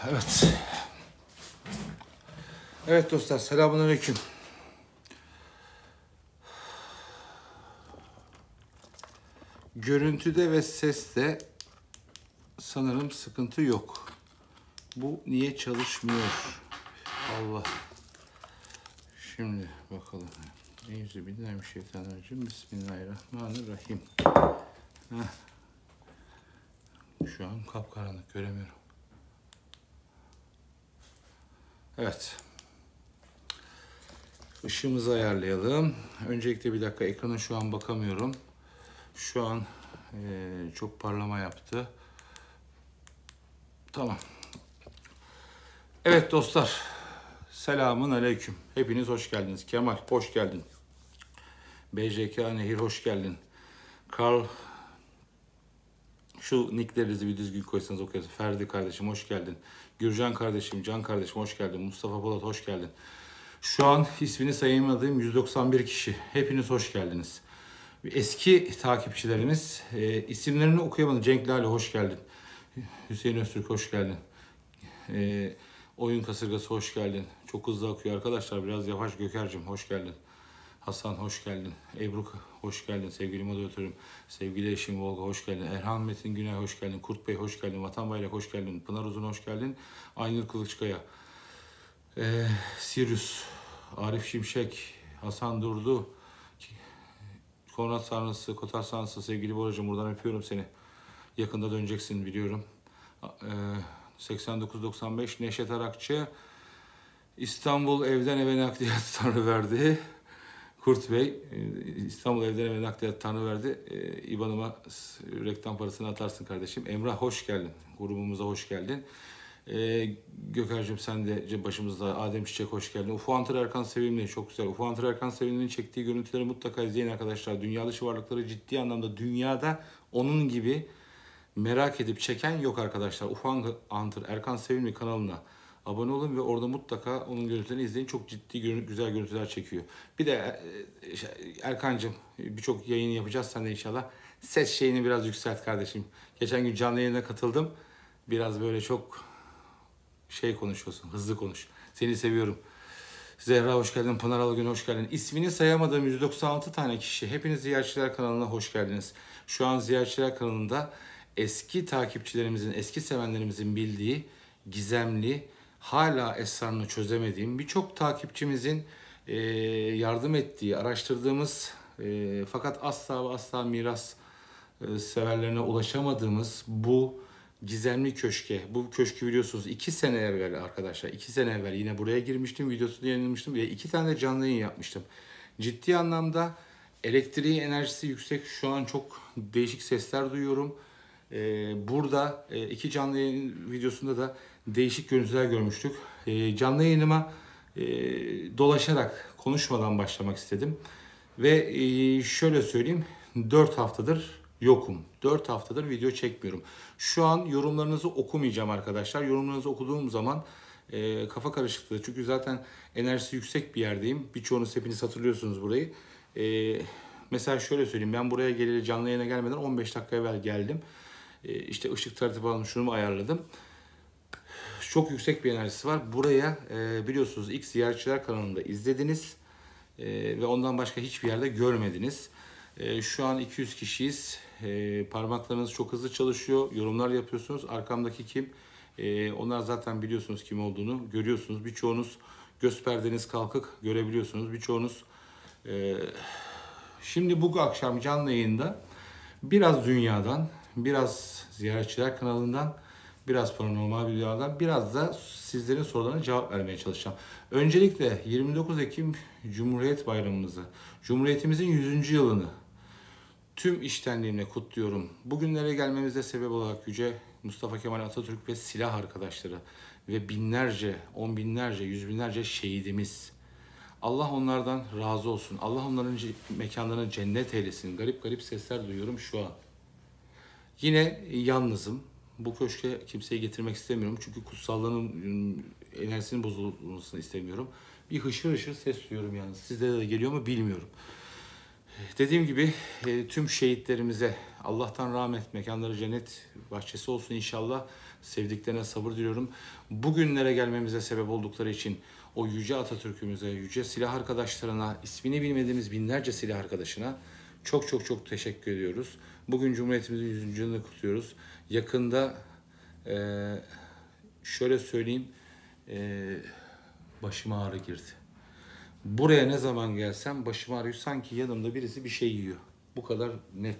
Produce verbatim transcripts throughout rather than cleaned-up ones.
Evet. Evet dostlar, selamünaleyküm. Görüntüde ve seste sanırım sıkıntı yok. Bu niye çalışmıyor? Allah. Şimdi bakalım. Euzubillahimineşşeytanirracim. Bismillahirrahmanirrahim. Heh. Şu an kapkaranlık, göremiyorum. Evet. Işığımızı ayarlayalım. Öncelikle bir dakika, ekrana şu an bakamıyorum. Şu an e, çok parlama yaptı. Tamam. Evet dostlar. Selamun aleyküm. Hepiniz hoş geldiniz. Kemal hoş geldin. B J K Nehir hoş geldin. Karl, şu nicklerinizi bir düzgün koysanız okuyasın. Ferdi kardeşim hoş geldin. Gürcan kardeşim, Can kardeşim hoş geldin. Mustafa Polat hoş geldin. Şu an ismini sayamadığım yüz doksan bir kişi. Hepiniz hoş geldiniz. Eski takipçilerimiz, e, isimlerini okuyamadım. Cenk Lale hoş geldin. Hüseyin Öztürk hoş geldin. E, Oyun Kasırgası hoş geldin. Çok hızlı akıyor arkadaşlar. Biraz yavaş. Göker'cim hoş geldin. Hasan hoş geldin. Ebru hoş geldin. Sevgili moderatörüm. Sevgili eşim Volga hoş geldin. Erhan Metin Günay hoş geldin. Kurt Bey hoş geldin. Vatan Bayrak hoş geldin. Pınar Uzun hoş geldin. Aynur Kılıçkaya. E, Sirius. Arif Şimşek. Hasan Durdu. Konrad Sarnısı, Kotar Sarnısı, sevgili Boracığım buradan öpüyorum seni. Yakında döneceksin biliyorum. Ee, seksen dokuz doksan beş Neşet Arakçı, İstanbul evden eve nakliyat tanrı verdi. Kurt Bey, İstanbul evden eve nakliyat tanrı verdi. Ee, İBAN'ıma reklam parasını atarsın kardeşim. Emrah hoş geldin. Grubumuza hoş geldin. Ee, Göker'cim sen de başımızda. Adem Çiçek hoş geldin. Ufu Antır Erkan Sevimli çok güzel. Ufu Antır Erkan Sevimli'nin çektiği görüntüleri mutlaka izleyin arkadaşlar. Dünya dışı varlıkları ciddi anlamda dünyada onun gibi merak edip çeken yok arkadaşlar. Ufu Antır Erkan Sevimli kanalına abone olun ve orada mutlaka onun görüntülerini izleyin. Çok ciddi güzel görüntüler çekiyor. Bir de Erkancığım birçok yayın yapacağız sen de inşallah. Ses şeyini biraz yükselt kardeşim. Geçen gün canlı yayına katıldım. Biraz böyle çok şey konuşuyorsun, hızlı konuş. Seni seviyorum. Zehra hoş geldin, Pınar Algün hoş geldin. İsmini sayamadığım yüz doksan altı tane kişi. Hepiniz Ziyaretçiler kanalına hoş geldiniz. Şu an Ziyaretçiler kanalında eski takipçilerimizin, eski sevenlerimizin bildiği gizemli, hala esrarını çözemediğim, birçok takipçimizin e, yardım ettiği, araştırdığımız e, fakat asla ve asla miras e, severlerine ulaşamadığımız bu gizemli köşke. Bu köşkü biliyorsunuz iki sene evvel arkadaşlar. iki sene evvel yine buraya girmiştim. Videosunu yayınlamıştım. Ve iki tane de canlı yayın yapmıştım. Ciddi anlamda elektriği, enerjisi yüksek. Şu an çok değişik sesler duyuyorum. Ee, burada e, iki canlı yayın videosunda da değişik görüntüler görmüştük. Ee, canlı yayınıma e, dolaşarak, konuşmadan başlamak istedim. Ve e, şöyle söyleyeyim. dört haftadır yokum. dört haftadır video çekmiyorum. Şu an yorumlarınızı okumayacağım arkadaşlar. Yorumlarınızı okuduğum zaman e, kafa karışıklığı. Çünkü zaten enerjisi yüksek bir yerdeyim. Birçoğunuz hepiniz hatırlıyorsunuz burayı. E, mesela şöyle söyleyeyim. Ben buraya geleli canlı yayına gelmeden on beş dakika evvel geldim. E, işte ışık tertibi aldım. Şunu ayarladım. Çok yüksek bir enerjisi var. Buraya e, biliyorsunuz ilk Ziyaretçiler kanalında izlediniz. E, ve ondan başka hiçbir yerde görmediniz. E, şu an iki yüz kişiyiz. E, parmaklarınız çok hızlı çalışıyor. Yorumlar yapıyorsunuz. Arkamdaki kim? E, onlar zaten biliyorsunuz kim olduğunu. Görüyorsunuz. Birçoğunuz göz perdeniz kalkık görebiliyorsunuz. Birçoğunuz e, şimdi bu akşam canlı yayında biraz dünyadan, biraz Ziyaretçiler kanalından, biraz paranormal videolardan, biraz da sizlerin sorularına cevap vermeye çalışacağım. Öncelikle yirmi dokuz Ekim Cumhuriyet Bayramımızı, Cumhuriyetimizin yüzüncü yılını tüm içtenliğimle kutluyorum. Bugünlere gelmemize sebep olarak Yüce Mustafa Kemal Atatürk ve silah arkadaşları ve binlerce, on binlerce, yüz binlerce şehidimiz. Allah onlardan razı olsun. Allah onların mekanlarını cennet eylesin. Garip garip sesler duyuyorum şu an. Yine yalnızım. Bu köşke kimseyi getirmek istemiyorum. Çünkü kutsallığının enerjisinin bozulmasını istemiyorum. Bir hışır hışır ses duyuyorum yalnız. Sizlere de geliyor mu bilmiyorum. Dediğim gibi tüm şehitlerimize Allah'tan rahmet, mekanları cennet bahçesi olsun inşallah. Sevdiklerine sabır diliyorum. Bugünlere gelmemize sebep oldukları için o yüce Atatürk'ümüze, yüce silah arkadaşlarına, ismini bilmediğimiz binlerce silah arkadaşına çok çok çok teşekkür ediyoruz. Bugün Cumhuriyetimizin yüzüncü yılını kutluyoruz. Yakında e, şöyle söyleyeyim, e, başıma ağrı girdi. Buraya ne zaman gelsem başım ağrıyor. Sanki yanımda birisi bir şey yiyor. Bu kadar net.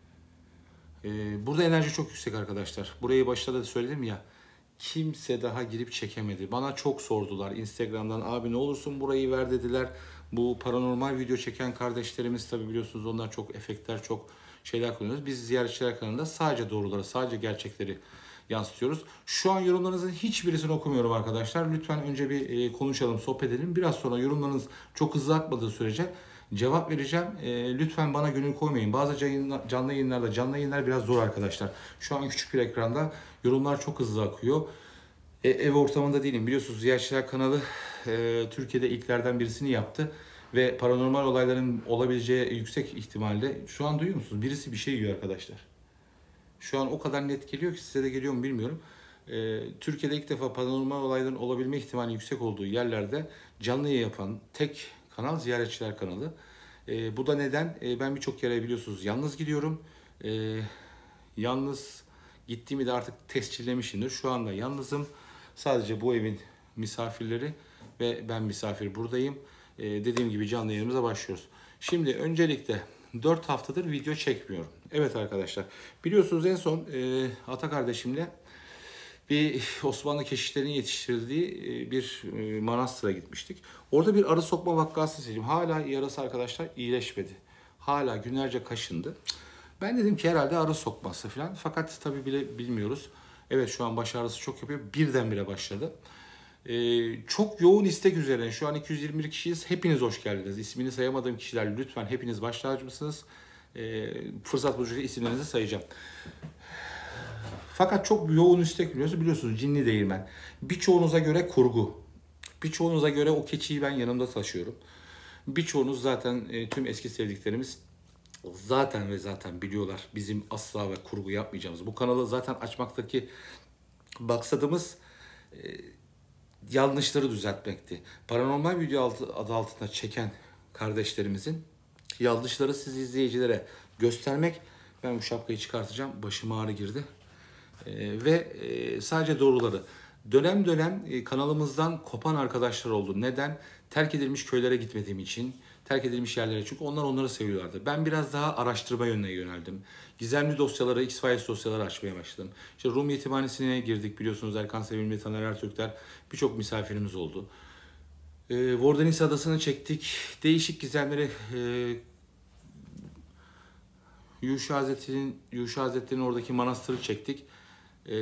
Ee, burada enerji çok yüksek arkadaşlar. Burayı başta da söyledim ya. Kimse daha girip çekemedi. Bana çok sordular Instagram'dan. Abi ne olursun burayı ver dediler. Bu paranormal video çeken kardeşlerimiz tabi biliyorsunuz onlar çok efektler, çok şeyler kullanıyoruz. Biz ziyaretçiler kanalında sadece doğruları, sadece gerçekleri yansıtıyoruz. Şu an yorumlarınızın hiçbirisini okumuyorum arkadaşlar. Lütfen önce bir e, konuşalım, sohbet edelim. Biraz sonra yorumlarınız çok hızlı akmadığı sürece cevap vereceğim. E, lütfen bana gönül koymayın. Bazı yayınlar, canlı yayınlarda, canlı yayınlar biraz zor arkadaşlar. Şu an küçük bir ekranda yorumlar çok hızlı akıyor. E, ev ortamında değilim. Biliyorsunuz Ziyaretçiler kanalı e, Türkiye'de ilklerden birisini yaptı. Ve paranormal olayların olabileceği yüksek ihtimalle şu an duyuyor musunuz? Birisi bir şey yiyor arkadaşlar. Şu an o kadar net geliyor ki size de geliyor mu bilmiyorum. Ee, Türkiye'de ilk defa paranormal olayların olabilme ihtimali yüksek olduğu yerlerde canlı yayın yapan tek kanal Ziyaretçiler kanalı. Ee, bu da neden? Ee, ben birçok yere biliyorsunuz yalnız gidiyorum. Ee, yalnız gittiğimi de artık tescillemişimdir. Şu anda yalnızım. Sadece bu evin misafirleri ve ben misafir buradayım. Ee, dediğim gibi canlı yayınımıza başlıyoruz. Şimdi öncelikle dört haftadır video çekmiyorum. Evet arkadaşlar. Biliyorsunuz en son e, Ata kardeşimle bir Osmanlı keşişlerinin yetiştirildiği e, bir e, manastıra gitmiştik. Orada bir arı sokma vakası seçtim. Hala yarası arkadaşlar iyileşmedi. Hala günlerce kaşındı. Ben dedim ki herhalde arı sokması falan. Fakat tabii bile bilmiyoruz. Evet şu an baş ağrısı çok yapıyor. Birdenbire başladı. Ee, çok yoğun istek üzerine şu an iki yüz yirmi bir kişiyiz. Hepiniz hoş geldiniz. İsmini sayamadığım kişiler lütfen hepiniz baş tacımsınız. Ee, fırsat buldukça isimlerinizi sayacağım. Fakat çok yoğun istek biliyorsunuz. Biliyorsunuz cinli değirmen. Birçoğunuza göre kurgu. Birçoğunuza göre o keçiyi ben yanımda taşıyorum. Birçoğunuz zaten e, tüm eski sevdiklerimiz zaten ve zaten biliyorlar bizim asla ve kurgu yapmayacağımız. Bu kanalı zaten açmaktaki maksadımız e, yanlışları düzeltmekti. Paranormal video altı, adı altında çeken kardeşlerimizin yanlışları siz izleyicilere göstermek. Ben bu şapkayı çıkartacağım. Başım ağrı girdi. Ee, ve e, sadece doğruları. Dönem dönem e, kanalımızdan kopan arkadaşlar oldu. Neden? Terk edilmiş köylere gitmediğim için. Terk edilmiş yerlere. Çünkü onlar onları seviyorlardı. Ben biraz daha araştırma yönüne yöneldim. Gizemli dosyaları, X-Files dosyaları açmaya başladım. İşte Rum Yetimhanesi'ne girdik biliyorsunuz. Erkan Sevimli, Taner Ertürkler birçok misafirimiz oldu. E, Vordanis Adası'nı çektik. Değişik gizemleri e, Yuşa Hazretleri'nin Yuşa Hazretleri'nin oradaki manastırı çektik. E,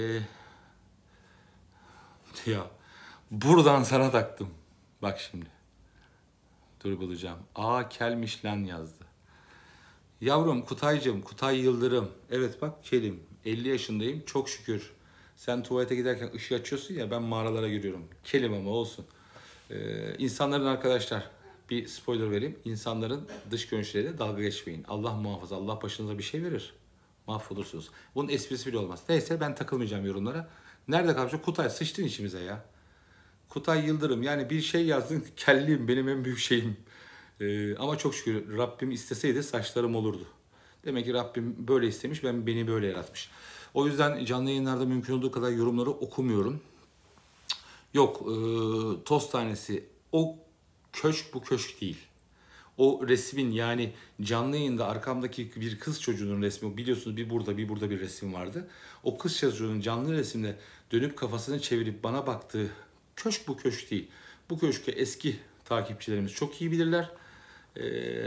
ya buradan sana taktım. Bak şimdi. Dur bulacağım. Aa kelmiş lan yazdı. Yavrum Kutaycığım, Kutay Yıldırım. Evet bak kelim. elli yaşındayım çok şükür. Sen tuvalete giderken ışığı açıyorsun ya ben mağaralara giriyorum. Kelim ama olsun. Ee, insanların arkadaşlar bir spoiler vereyim. İnsanların dış görünüşleriyle dalga geçmeyin. Allah muhafaza Allah başınıza bir şey verir. Mahvolursunuz. Bunun esprisi bile olmaz. Neyse ben takılmayacağım yorumlara. Nerede kalmış? Kutay sıçtın içimize ya. Kutay Yıldırım yani bir şey yazdın kelliğim benim en büyük şeyim. Ee, ama çok şükür Rabbim isteseydi saçlarım olurdu. Demek ki Rabbim böyle istemiş ben beni böyle yaratmış. O yüzden canlı yayınlarda mümkün olduğu kadar yorumları okumuyorum. Yok e, toz tanesi o köşk bu köşk değil. O resmin yani canlı yayında arkamdaki bir kız çocuğunun resmi biliyorsunuz bir burada bir burada bir resim vardı. O kız çocuğunun canlı resimde dönüp kafasını çevirip bana baktığı köşk bu köşk değil. Bu köşkü eski takipçilerimiz çok iyi bilirler. Ee,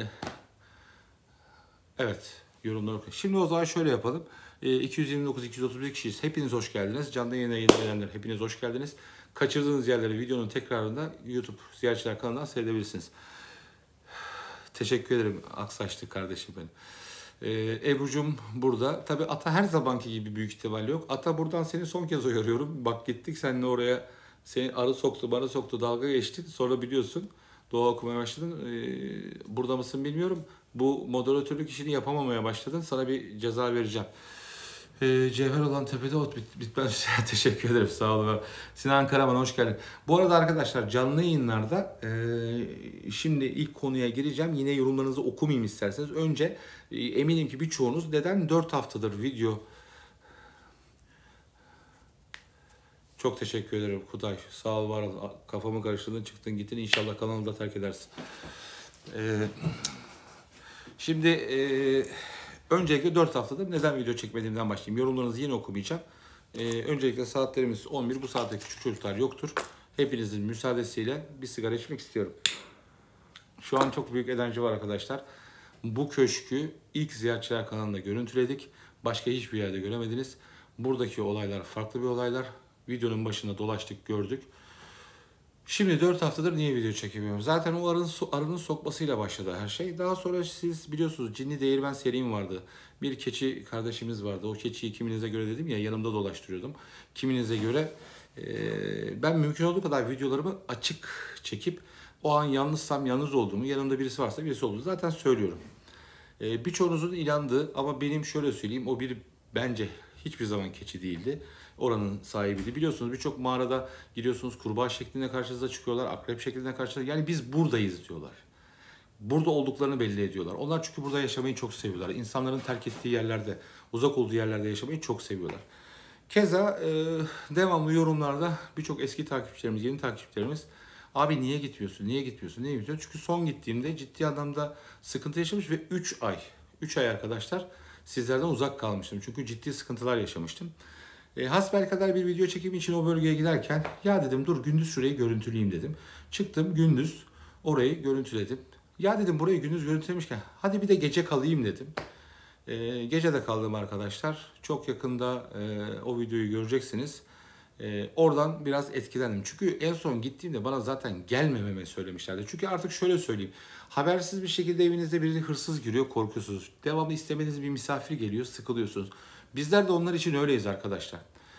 evet yorumları okuyun. Şimdi o zaman şöyle yapalım. Ee, iki yüz yirmi dokuz iki yüz otuz bir kişiyiz. Hepiniz hoş geldiniz. Canlı yayına yeni gelenler hepiniz hoş geldiniz. Kaçırdığınız yerleri videonun tekrarında YouTube Ziyaretçiler kanalından seyredebilirsiniz. Teşekkür ederim Aksaçlı kardeşim benim. Ee, Ebru'cum burada. Tabii Ata her zamanki gibi büyük ihtimal yok. Ata buradan seni son kez uyarıyorum. Bak gittik seninle oraya. Seni arı soktu, bana soktu, dalga geçti. Sonra biliyorsun dua okumaya başladın. Ee, burada mısın bilmiyorum. Bu moderatörlük işini yapamamaya başladın. Sana bir ceza vereceğim. Ee, Cevher olan tepede ot bit bitmez. Teşekkür ederim. Sağ olun. Sinan Karaman hoş geldin. Bu arada arkadaşlar canlı yayınlarda e, şimdi ilk konuya gireceğim. Yine yorumlarınızı okumayayım isterseniz. Önce e, eminim ki birçoğunuz neden dört haftadır video. Çok teşekkür ederim Kutay. Sağ ol var ol. Kafamı karıştırdın çıktın gittin. İnşallah kanalı da terk edersin. Ee, şimdi e, öncelikle dört haftadır neden video çekmediğimden başlayayım. Yorumlarınızı yine okumayacağım. Ee, öncelikle saatlerimiz on bir. Bu saatte küçük çocuklar yoktur. Hepinizin müsaadesiyle bir sigara içmek istiyorum. Şu an çok büyük enerji var arkadaşlar. Bu köşkü ilk Ziyaretçiler kanalında görüntüledik. Başka hiçbir yerde göremediniz. Buradaki olaylar farklı bir olaylar. Videonun başında dolaştık, gördük. Şimdi dört haftadır niye video çekemiyorum? Zaten o arının, arının sokmasıyla başladı her şey. Daha sonra siz biliyorsunuz Cinli Değirmen serim vardı. Bir keçi kardeşimiz vardı. O keçiyi kiminize göre dedim ya yanımda dolaştırıyordum. Kiminize göre e, ben mümkün olduğu kadar videolarımı açık çekip o an yalnızsam yalnız olduğumu, yanımda birisi varsa birisi olduğunu zaten söylüyorum. E, birçoğunuzun inandığı ama benim şöyle söyleyeyim o bir bence hiçbir zaman keçi değildi. Oranın sahibiydi. Biliyorsunuz birçok mağarada gidiyorsunuz kurbağa şeklinde karşınıza çıkıyorlar, akrep şeklinde karşınıza. Yani biz buradayız diyorlar. Burada olduklarını belli ediyorlar. Onlar çünkü burada yaşamayı çok seviyorlar. İnsanların terk ettiği yerlerde, uzak olduğu yerlerde yaşamayı çok seviyorlar. Keza e, devamlı yorumlarda birçok eski takipçilerimiz, yeni takipçilerimiz abi niye gitmiyorsun, niye gitmiyorsun, niye gitmiyorsun? Çünkü son gittiğimde ciddi anlamda sıkıntı yaşamış ve üç ay, üç ay arkadaşlar sizlerden uzak kalmıştım. Çünkü ciddi sıkıntılar yaşamıştım. E, hasbelkader bir video çekimi için o bölgeye giderken ya dedim dur gündüz şurayı görüntüleyeyim dedim. Çıktım gündüz orayı görüntüledim. Ya dedim burayı gündüz görüntülemişken hadi bir de gece kalayım dedim. E, gece de kaldım arkadaşlar. Çok yakında e, o videoyu göreceksiniz. E, oradan biraz etkilendim. Çünkü en son gittiğimde bana zaten gelmememi söylemişlerdi. Çünkü artık şöyle söyleyeyim. Habersiz bir şekilde evinizde biri hırsız giriyor, korkuyorsunuz. Devamlı istemediğiniz bir misafir geliyor, sıkılıyorsunuz. Bizler de onlar için öyleyiz arkadaşlar.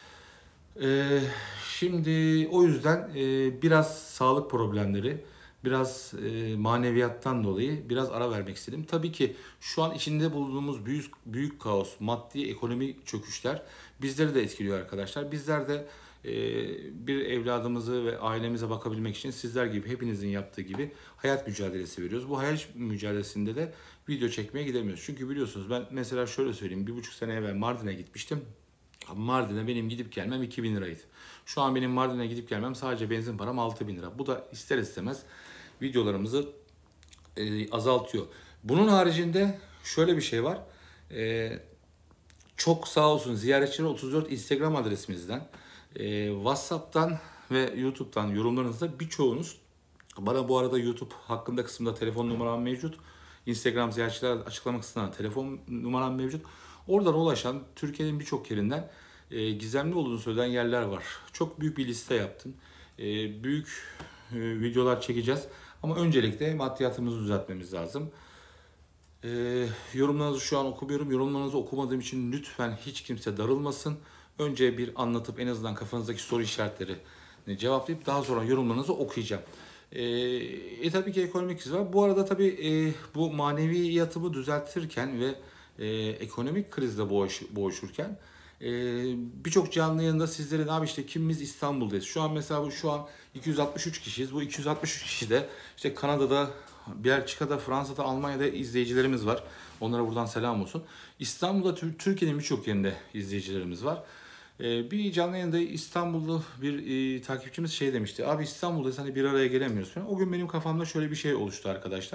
Ee, şimdi o yüzden e, biraz sağlık problemleri, biraz e, maneviyattan dolayı biraz ara vermek istedim. Tabii ki şu an içinde bulunduğumuz büyük büyük kaos, maddi, ekonomik çöküşler bizleri de etkiliyor arkadaşlar. Bizler de e, bir evladımızı ve ailemize bakabilmek için sizler gibi hepinizin yaptığı gibi hayat mücadelesi veriyoruz. Bu hayat mücadelesinde de video çekmeye gidemiyoruz. Çünkü biliyorsunuz ben mesela şöyle söyleyeyim bir buçuk sene evvel Mardin'e gitmiştim. Mardin'e benim gidip gelmem iki bin liraydı. Şu an benim Mardin'e gidip gelmem sadece benzin param altı bin lira. Bu da ister istemez videolarımızı e, azaltıyor. Bunun haricinde şöyle bir şey var. E, çok sağ olsun Ziyaretçiler otuz dört Instagram adresimizden, e, WhatsApp'tan ve YouTube'dan yorumlarınızda birçoğunuz bana bu arada YouTube hakkında kısımda telefon numaram mevcut. Instagram Ziyaretçiler açıklama kısmında telefon numaram mevcut. Oradan ulaşan Türkiye'nin birçok yerinden e, gizemli olduğunu söylenen yerler var. Çok büyük bir liste yaptım. E, büyük e, videolar çekeceğiz. Ama öncelikle maddiyatımızı düzeltmemiz lazım. E, yorumlarınızı şu an okumuyorum. Yorumlarınızı okumadığım için lütfen hiç kimse darılmasın. Önce bir anlatıp en azından kafanızdaki soru işaretlerini cevaplayıp daha sonra yorumlarınızı okuyacağım. E, e tabii ki ekonomik kriz var. Bu arada tabii e, bu maneviyatımı düzeltirken ve e, ekonomik krizle boğuş, boğuşurken e, birçok canlı yayında sizlerin abi işte kimimiz İstanbul'dayız. Şu an mesela bu şu an iki yüz altmış üç kişiyiz. Bu iki yüz altmış üç kişi de işte Kanada'da, Belçika'da, Fransa'da, Almanya'da izleyicilerimiz var. Onlara buradan selam olsun. İstanbul'da Türkiye'nin birçok yerinde izleyicilerimiz var. Bir canlı yayında İstanbul'da bir e, takipçimiz şey demişti. Abi İstanbul'dayız hani bir araya gelemiyoruz falan. O gün benim kafamda şöyle bir şey oluştu arkadaşlar.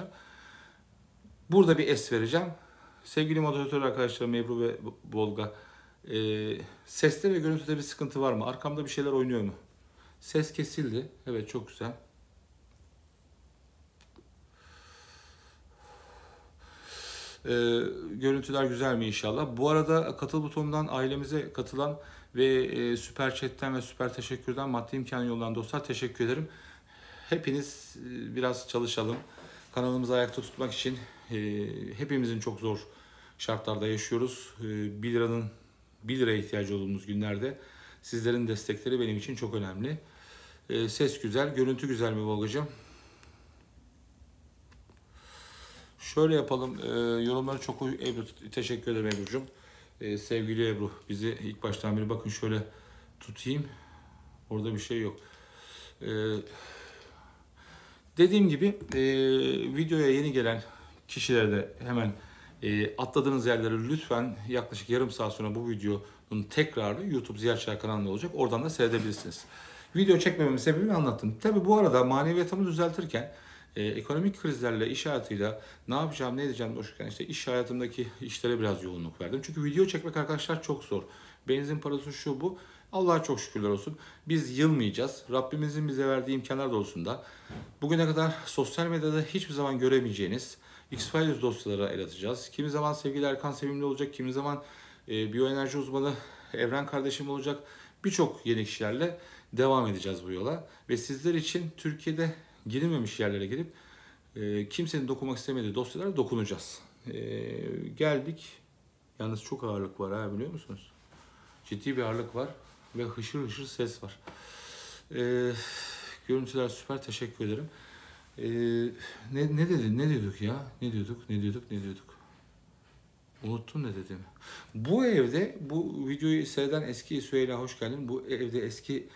Burada bir es vereceğim. Sevgili moderatör arkadaşlarım Ebru ve Volga. E, seste ve görüntüde bir sıkıntı var mı? Arkamda bir şeyler oynuyor mu? Ses kesildi. Evet çok güzel. E, görüntüler güzel mi inşallah? Bu arada katıl butonundan ailemize katılan ve e, süper chatten ve süper teşekkürden maddi imkanı yoldan dostlar teşekkür ederim. Hepiniz e, biraz çalışalım. Kanalımızı ayakta tutmak için e, hepimizin çok zor şartlarda yaşıyoruz. E, bir liranın bir liraya ihtiyacı olduğumuz günlerde sizlerin destekleri benim için çok önemli. E, ses güzel, görüntü güzel mi Volgacığım? Şöyle yapalım. E, yorumları çok Ebru, teşekkür ederim Ebru'cum. Ee, sevgili Ebru, bizi ilk baştan beri bakın şöyle tutayım. Orada bir şey yok. Ee, dediğim gibi e, videoya yeni gelen kişilere de hemen e, atladığınız yerleri lütfen yaklaşık yarım saat sonra bu videonun tekrarı YouTube Ziyaretçiler kanalında olacak. Oradan da seyredebilirsiniz. Video çekmememin sebebini anlattım. Tabi bu arada maneviyatımı düzeltirken e, ekonomik krizlerle, iş hayatıyla ne yapacağım, ne edeceğim boşken işte iş hayatımdaki işlere biraz yoğunluk verdim. Çünkü video çekmek arkadaşlar çok zor. Benzin parası şu bu. Allah'a çok şükürler olsun. Biz yılmayacağız. Rabbimizin bize verdiği imkanlar doğrultusunda bugüne kadar sosyal medyada hiçbir zaman göremeyeceğiniz X-Files dosyalara el atacağız. Kimi zaman sevgili Erkan Sevimli olacak, kimi zaman e, biyoenerji uzmanı Evren kardeşim olacak. Birçok yeni kişilerle devam edeceğiz bu yola. Ve sizler için Türkiye'de girilmemiş yerlere girip e, kimsenin dokunmak istemediği dosyalara dokunacağız. E, geldik. Yalnız çok ağırlık var ha, biliyor musunuz? Ciddi bir ağırlık var ve hışır hışır ses var. E, görüntüler süper, teşekkür ederim. E, ne, ne dedi? Ne diyorduk ya? Ne diyorduk? Ne diyorduk? Ne diyorduk? Unuttum ne dediğimi. Bu evde, bu videoyu seyreden eski Süheyla hoş geldin. Bu evde eski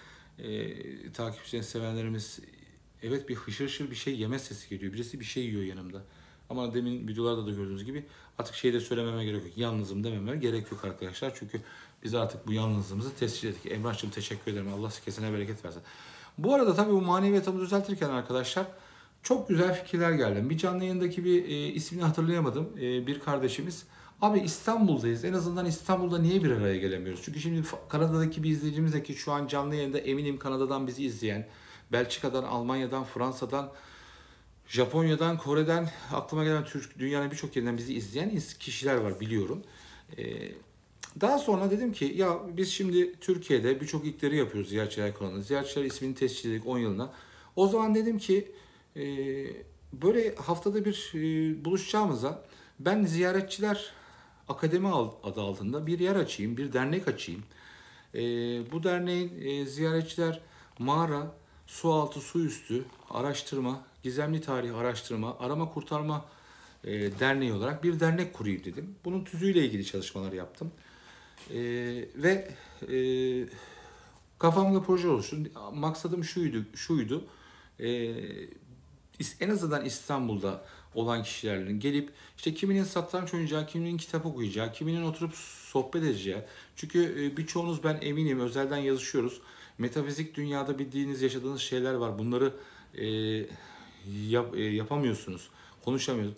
e, takipçilerin, sevenlerimiz, evet bir hışır hışır bir şey yeme sesi geliyor. Birisi bir şey yiyor yanımda. Ama demin videolarda da gördüğünüz gibi artık şey de söylememe gerek yok. Yalnızım dememe gerek yok arkadaşlar. Çünkü biz artık bu yalnızlığımızı tescil ettik. Emrah'cığım teşekkür ederim. Allah kesene bereket versin. Bu arada tabii bu maneviyatımı düzeltirken arkadaşlar çok güzel fikirler geldi. Bir canlı yayındaki bir e, ismini hatırlayamadım. E, bir kardeşimiz. Abi İstanbul'dayız. En azından İstanbul'da niye bir araya gelemiyoruz? Çünkü şimdi Kanada'daki bir izleyicimiz de ki şu an canlı yayında eminim Kanada'dan bizi izleyen, Belçika'dan, Almanya'dan, Fransa'dan, Japonya'dan, Kore'den, aklıma gelen Türk, dünyanın birçok yerinden bizi izleyen kişiler var biliyorum. Ee, daha sonra dedim ki ya biz şimdi Türkiye'de birçok ilkleri yapıyoruz Ziyaretçiler kanalında. Ziyaretçiler ismini tescil ettik on yılına. O zaman dedim ki e, böyle haftada bir e, buluşacağımıza ben Ziyaretçiler Akademi adı altında bir yer açayım, bir dernek açayım. E, bu derneğin e, ziyaretçiler mağara, su altı, su üstü araştırma, gizemli tarih araştırma, arama kurtarma e, derneği olarak bir dernek kurayım dedim. Bunun tüzüğüyle ilgili çalışmalar yaptım. E, ve e, kafamda proje oluştu. Maksadım şuydu, şuydu. E, en azından İstanbul'da olan kişilerin gelip işte kiminin satranç oynayacağı, kiminin kitap okuyacağı, kiminin oturup sohbet edeceği. Çünkü birçoğunuz ben eminim özelden yazışıyoruz. Metafizik dünyada bildiğiniz, yaşadığınız şeyler var. Bunları e, yap, e, yapamıyorsunuz, konuşamıyorsunuz.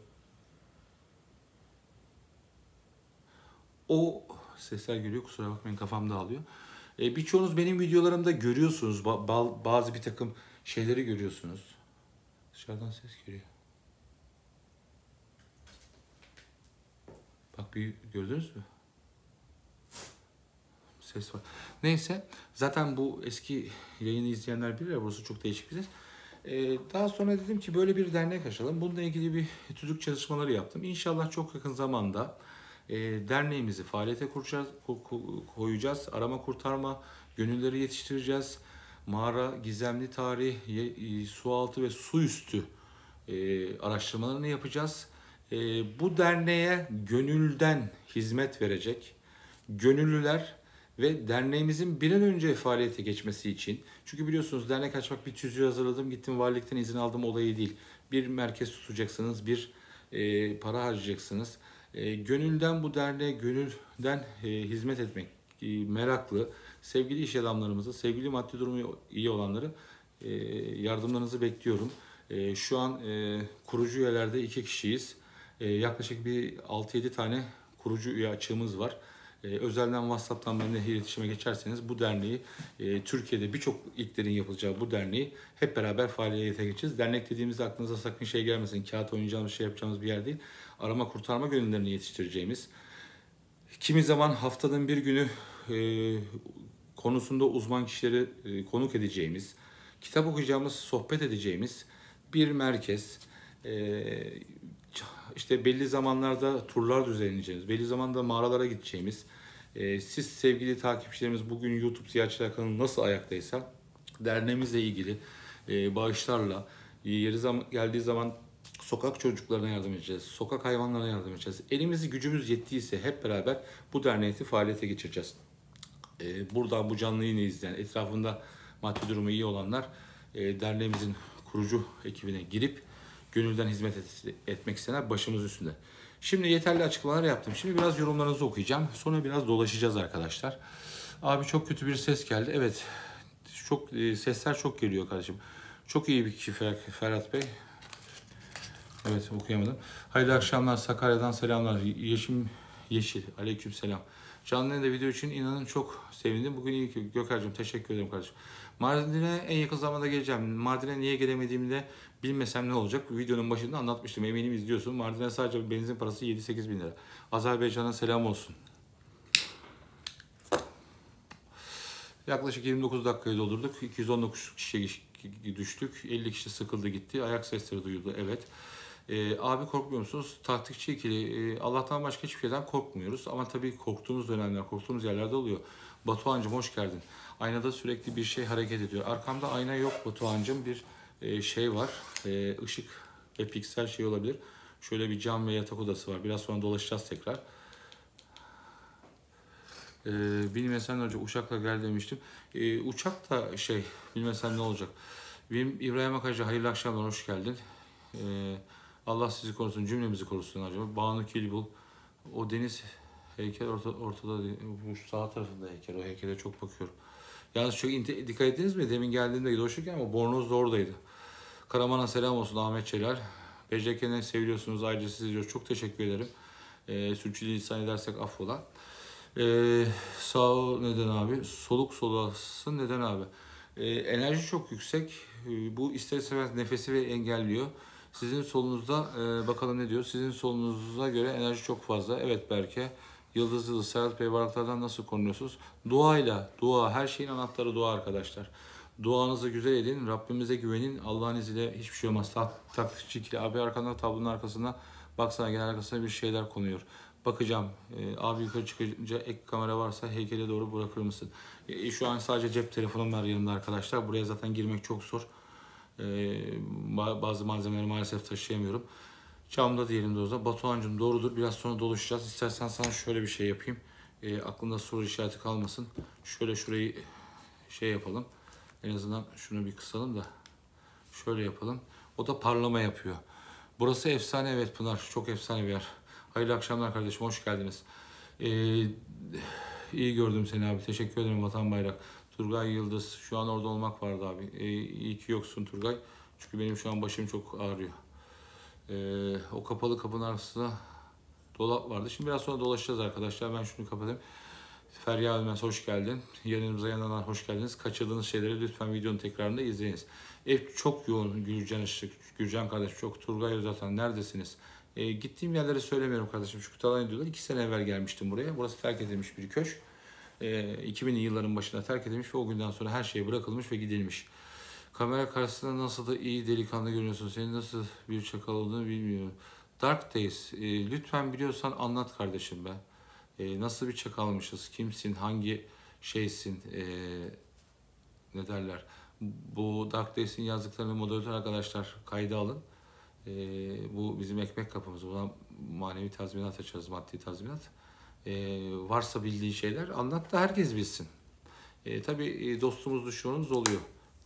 O sesler geliyor, kusura bakmayın kafam dağılıyor. E, birçoğunuz benim videolarımda görüyorsunuz, ba bazı bir takım şeyleri görüyorsunuz. Dışarıdan ses geliyor. Bak bir gördünüz mü? Ses var. Neyse zaten bu eski yayını izleyenler bilir ya, burası çok değişik bir ses. Ee, daha sonra dedim ki böyle bir dernek açalım. Bununla ilgili bir tüzük çalışmaları yaptım. İnşallah çok yakın zamanda e, derneğimizi faaliyete kuracağız, koyacağız. Arama kurtarma gönülleri yetiştireceğiz. Mağara, gizemli tarih, su altı ve su üstü e, araştırmalarını yapacağız. E, bu derneğe gönülden hizmet verecek gönüllüler ve derneğimizin bir an önce faaliyete geçmesi için, çünkü biliyorsunuz dernek açmak bir tüzüğü hazırladım, gittim valilikten izin aldım olayı değil. Bir merkez tutacaksınız, bir e, para harcayacaksınız. E, gönülden bu derneğe gönülden e, hizmet etmek e, meraklı sevgili iş adamlarımızı, sevgili maddi durumu iyi olanları e, yardımlarınızı bekliyorum. E, şu an e, kurucu üyelerde iki kişiyiz. E, yaklaşık bir altı yedi tane kurucu üye açığımız var. Ee, özelden WhatsApp'tan benimle iletişime geçerseniz bu derneği, e, Türkiye'de birçok ilklerin yapılacağı bu derneği hep beraber faaliyete geçeceğiz. Dernek dediğimizde aklınıza sakın şey gelmesin, kağıt oynayacağımız, şey yapacağımız bir yer değil. Arama kurtarma gönüllerini yetiştireceğimiz, kimi zaman haftanın bir günü e, konusunda uzman kişileri e, konuk edeceğimiz, kitap okuyacağımız, sohbet edeceğimiz bir merkez. E, işte belli zamanlarda turlar düzenleyeceğimiz, belli zamanda mağaralara gideceğimiz, e, siz sevgili takipçilerimiz bugün YouTube Ziyaretçiler kanalı nasıl ayaktaysa derneğimizle ilgili e, bağışlarla, yeri zaman, geldiği zaman Sokak çocuklarına yardım edeceğiz. Sokak hayvanlarına yardım edeceğiz. Elimiz gücümüz yettiyse hep beraber bu derneği faaliyete geçireceğiz. Ee, buradan bu canlı yayını izleyen, etrafında maddi durumu iyi olanlar e, derneğimizin kurucu ekibine girip gönülden hizmet et, etmek isteyenler başımız üstünde. Şimdi yeterli açıklamalar yaptım. Şimdi biraz yorumlarınızı okuyacağım. Sonra biraz dolaşacağız arkadaşlar. Abi çok kötü bir ses geldi. Evet, çok e, sesler çok geliyor kardeşim. Çok iyi bir kişi Ferhat Bey. Evet, okuyamadım. Hayırlı akşamlar, Sakarya'dan selamlar. Yeşim Yeşil, aleyküm selam. Canlı yayında video için inanın çok sevindim. Bugün iyi ki Gökhan'cığım, teşekkür ederim kardeşim. Mardin'e en yakın zamanda geleceğim. Mardin'e niye gelemediğimi de bilmesem ne olacak? Videonun başında anlatmıştım. Eminim izliyorsun. Mardin'e sadece benzin parası yedi sekiz bin lira. Azerbaycan'a selam olsun. Yaklaşık yirmi dokuz dakikayı doldurduk. iki yüz on dokuz kişiye düştük. elli kişi sıkıldı gitti. Ayak sesleri duyuldu. Evet. Ee, abi korkmuyor musunuz? Taktikçi ikili. Ee, Allah'tan başka hiçbir şeyden korkmuyoruz. Ama tabii korktuğumuz dönemler, korktuğumuz yerlerde oluyor. Batuhan'cığım hoş geldin. Aynada sürekli bir şey hareket ediyor. Arkamda ayna yok Batuhan'cığım. Bir e, şey var. E, ışık ve piksel şey olabilir. Şöyle bir cam ve yatak odası var. Biraz sonra dolaşacağız tekrar. Ee, bilmesen ne olacak? Uçakla gel demiştim. Ee, uçak da şey, bilmesen ne olacak? Benim İbrahim Akacı, hayırlı akşamlar, hoş geldin. Ee, Allah sizi korusun, cümlemizi korusun acaba. Banu Kilbul, o deniz heykel orta, ortada değil. Bu sağ tarafında heykel, o heykele çok bakıyorum. Yalnız çok dikkat ettiniz mi? Demin geldiğimde dolaşırken ama bornoz da oradaydı. Karaman'a selam olsun Ahmet Çelal. Beceken'i seviyorsunuz, ayrıca sizi çok teşekkür ederim. Ee, Sürçülisan edersek affola. Ee, sağ ol, neden abi? Soluk solasın neden abi? Ee, enerji çok yüksek. Ee, bu ister istemez nefesi ve engelliyor. Sizin solunuzda e, bakalım ne diyor? Sizin solunuza göre enerji çok fazla. Evet Berke. Yıldız Yıldız, Serhat Bey, varlıklardan nasıl korunuyorsunuz? Duayla, dua. Her şeyin anahtarı dua arkadaşlar. Duanızı güzel edin. Rabbimize güvenin. Allah'ın izniyle hiçbir şey olmaz. Taktikçi abi arkanda, tablonun arkasına baksana, gel arkasına bir şeyler konuyor. Bakacağım. E, abi yukarı çıkınca ek kamera varsa heykele doğru bırakır mısın? E, şu an sadece cep telefonum var yanımda arkadaşlar. Buraya zaten girmek çok zor. E, bazı malzemeleri maalesef taşıyamıyorum. Camda diyelim de o zaman. Batuhan'cığım doğrudur. Biraz sonra doluşacağız. İstersen sana şöyle bir şey yapayım. E, aklında soru işareti kalmasın. Şöyle şurayı şey yapalım. En azından şunu bir kısalım da. Şöyle yapalım. O da parlama yapıyor. Burası efsane, evet Pınar. Çok efsane bir yer. Hayırlı akşamlar kardeşim, hoş geldiniz. Ee, iyi gördüm seni abi, teşekkür ederim Vatan Bayrak. Turgay Yıldız, şu an orada olmak vardı abi. Ee, iyi ki yoksun Turgay. Çünkü benim şu an başım çok ağrıyor. Ee, o kapalı kapının arkasında dolap vardı. Şimdi biraz sonra dolaşacağız arkadaşlar. Ben şunu kapatayım. Ferya Ölmez hoş geldin. Yanımıza yananlar hoş geldiniz. Kaçırdığınız şeyleri lütfen videonun tekrarında izleyiniz. Ev çok yoğun. Gürcan Işık, Gürcan kardeşim çok. Turgay Özatan neredesiniz? E, gittiğim yerleri söylemiyorum kardeşim. Çünkü Talan diyorlar. İki sene evvel gelmiştim buraya. Burası terk edilmiş bir köşk. E, iki binli yılların başında terk edilmiş ve o günden sonra her şey bırakılmış ve gidilmiş. Kamera karşısında nasıl da iyi delikanlı görünüyorsun. Senin nasıl bir çakal olduğunu bilmiyorum. Dark Days. E, lütfen biliyorsan anlat kardeşim be. E, nasıl bir çakalmışız? Kimsin? Hangi şeysin? E, ne derler? Bu Dark Days'in yazdıklarını moderatör arkadaşlar kayda alın. E, bu bizim ekmek kapımız. Buna manevi tazminat açarız, maddi tazminat. E, varsa bildiği şeyler anlat da herkes bilsin. E, tabii dostumuz düşmanımız oluyor.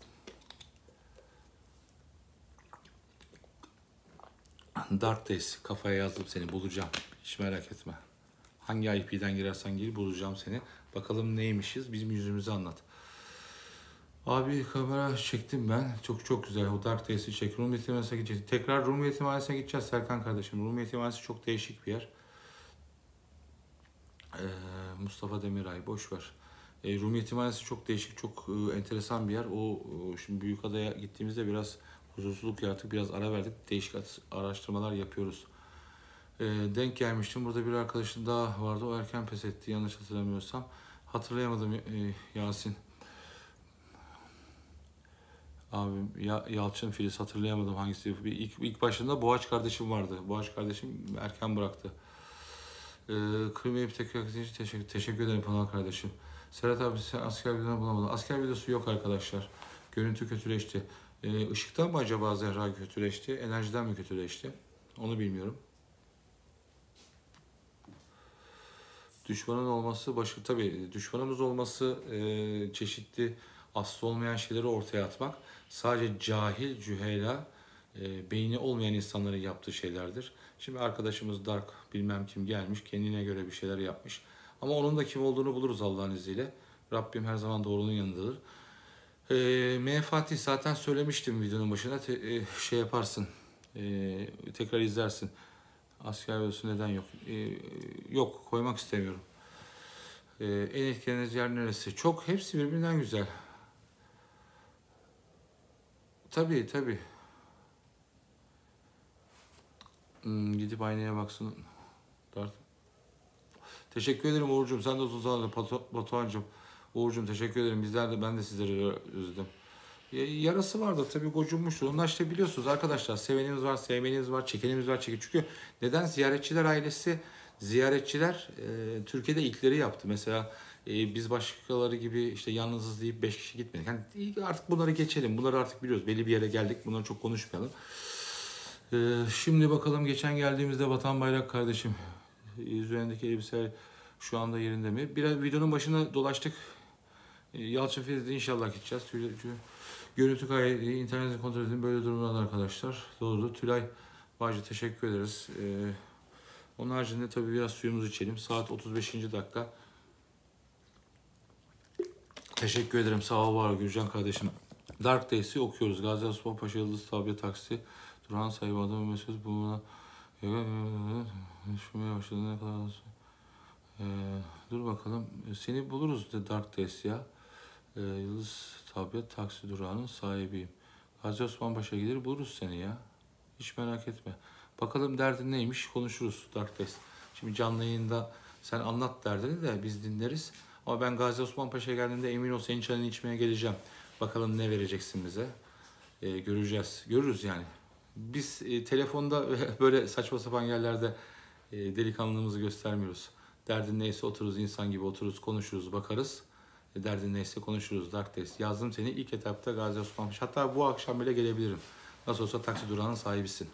Dark Days, kafaya yazdım seni, bulacağım. Hiç merak etme. Hangi I P'den girersen gir, bulacağım seni. Bakalım neymişiz, bizim yüzümüzü anlat. Abi kamera çektim ben. Çok çok güzel. O Dark Days'i çek. Rum Yetimhanesi'ne gideceğiz. Tekrar Rum Yetimhanesi'ne gideceğiz Serkan kardeşim. Rum Yetimhanesi çok değişik bir yer. Ee, Mustafa Demiray boş ver. Ee, Rum Yetimhanesi çok değişik, çok e, enteresan bir yer. O e, şimdi Büyükada'ya gittiğimizde biraz huzursuzluk yarattık. Biraz ara verdik. Değişik araştırmalar yapıyoruz. Ee, denk gelmiştim. Burada bir arkadaşım daha vardı. O erken pes etti yanlış hatırlamıyorsam. Hatırlayamadım e, Yasin. Abi ya, Yalçın Filiz hatırlayamadım hangisi. İlk, ilk başında Boğaç kardeşim vardı. Boğaç kardeşim erken bıraktı. Ee, Kırmayıp tekrar için teşekkür, teşekkür ederim Panal kardeşim. Serhat abi sen asker videoları bulamadın. Asker videosu yok arkadaşlar. Görüntü kötüleşti. Ee, ışıktan mı acaba Zehra kötüleşti, enerjiden mi kötüleşti? Onu bilmiyorum. Düşmanın olması, başı tabii düşmanımız olması e, çeşitli aslı olmayan şeyleri ortaya atmak sadece cahil, cühela, e, beyni olmayan insanların yaptığı şeylerdir. Şimdi arkadaşımız Dark bilmem kim gelmiş, kendine göre bir şeyler yapmış. Ama onun da kim olduğunu buluruz Allah'ın izniyle. Rabbim her zaman doğrunun yanındadır. E, M. Fatih zaten söylemiştim videonun başına. Te, e, şey yaparsın, e, tekrar izlersin. Asker videosu neden yok? E, yok, koymak istemiyorum. Ee, en etkilendiğiniz yer neresi? Çok, hepsi birbirinden güzel. Tabii tabii. Hmm, gidip aynaya baksın. Dart. Teşekkür ederim Uğur'cum. Sen de uzun zamandır Batu- Batuhan'cım. Uğur'cum teşekkür ederim. Bizler de, ben de sizleri özledim. Ya- Yarası vardır tabii, gocunmuştur. Onlar işte biliyorsunuz arkadaşlar, sevenimiz var, sevmenimiz var, çekenimiz var, çekin. Çünkü neden? Ziyaretçiler ailesi, ziyaretçiler e, Türkiye'de ilkleri yaptı. Mesela e, biz başkaları gibi işte yalnızız deyip beş kişi gitmedik. Yani artık bunları geçelim. Bunları artık biliyoruz. Belli bir yere geldik. Bunları çok konuşmayalım. E, şimdi bakalım, geçen geldiğimizde Vatan Bayrak kardeşim e, üzerindeki elbise şu anda yerinde mi? Biraz videonun başına dolaştık. E, Yalçın Filiz'de inşallah gideceğiz. Tüy- tüy- Görüntü kaydı, internetin kontrol edin. Böyle durumlarda arkadaşlar. Doğru. Tülay Bağcı teşekkür ederiz. Ee, onun haricinde tabii biraz suyumuzu içelim. Saat otuz beşinci dakika. Teşekkür ederim. Sağ ol, var Gürcan kardeşim. Dark Days'i okuyoruz. Gazi Osman Paşa Yıldız Tabiye Taksi. Duran sahibi adamı mesut bulmuna. Düşünmeye başladı ne kadar. Ee, dur bakalım. Seni buluruz de Dark Days ya. Ee, Yıldız Tabiat Taksi durağının sahibiyim. Gazi Osman Paşa gelir buluruz seni ya. Hiç merak etme. Bakalım derdin neymiş, konuşuruz Dark Days. Şimdi canlı yayında sen anlat derdini de biz dinleriz. Ama ben Gazi Osman Paşa'ya geldiğimde emin ol senin çayını içmeye geleceğim. Bakalım ne vereceksin bize. Ee, göreceğiz. Görürüz yani. Biz e, telefonda böyle saçma sapan yerlerde e, delikanlılığımızı göstermiyoruz. Derdin neyse otururuz, insan gibi otururuz, konuşuruz, bakarız. E, derdin neyse konuşuruz Dark Days. Yazdım seni ilk etapta Gazi Osman Paşa. Hatta bu akşam bile gelebilirim. Nasıl olsa taksi durağının sahibisin.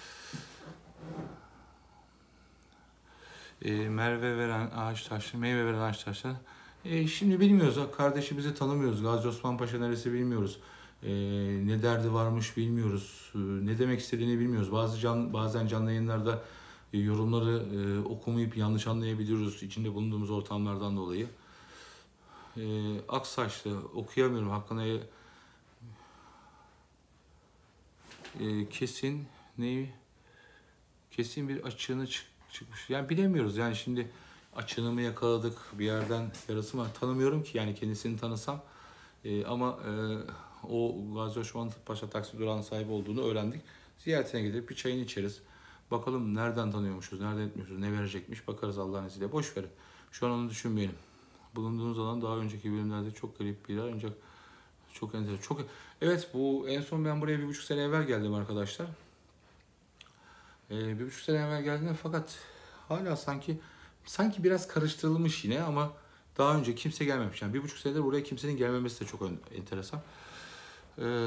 E, Merve veren ağaç taşı, meyve veren ağaç taşı. E, şimdi bilmiyoruz. Kardeşimizi tanımıyoruz. Gazi Osman Paşa neresi bilmiyoruz. E, ne derdi varmış bilmiyoruz. E, ne demek istediğini bilmiyoruz. Bazı can, bazen canlı yayınlarda e, yorumları e, okumayıp yanlış anlayabiliyoruz. İçinde bulunduğumuz ortamlardan dolayı. E, Aksaçlı okuyamıyorum. Hakkında e, kesin neyi? Kesin bir açığını çık, çıkmış. Yani bilemiyoruz. Yani şimdi açığını mı yakaladık, bir yerden yarası mı, tanımıyorum ki yani kendisini tanısam. Ee, ama e, o Gazi Osman Paşa taksi durağının sahibi olduğunu öğrendik. Ziyaretine gidip bir çayını içeriz. Bakalım nereden tanıyormuşuz, nereden etmiyoruz, ne verecekmiş bakarız Allah'ın izniyle. Boş verin. Şu an onu düşünmeyelim. Bulunduğunuz alan daha önceki bölümlerde çok garip bir yer ancak çok enteresan. Çok, evet, bu en son ben buraya bir buçuk sene evvel geldim arkadaşlar. Ee, bir buçuk sene evvel geldiğinde fakat hala sanki sanki biraz karıştırılmış yine ama daha önce kimse gelmemiş. Yani bir buçuk senedir buraya kimsenin gelmemesi de çok enteresan. Ee,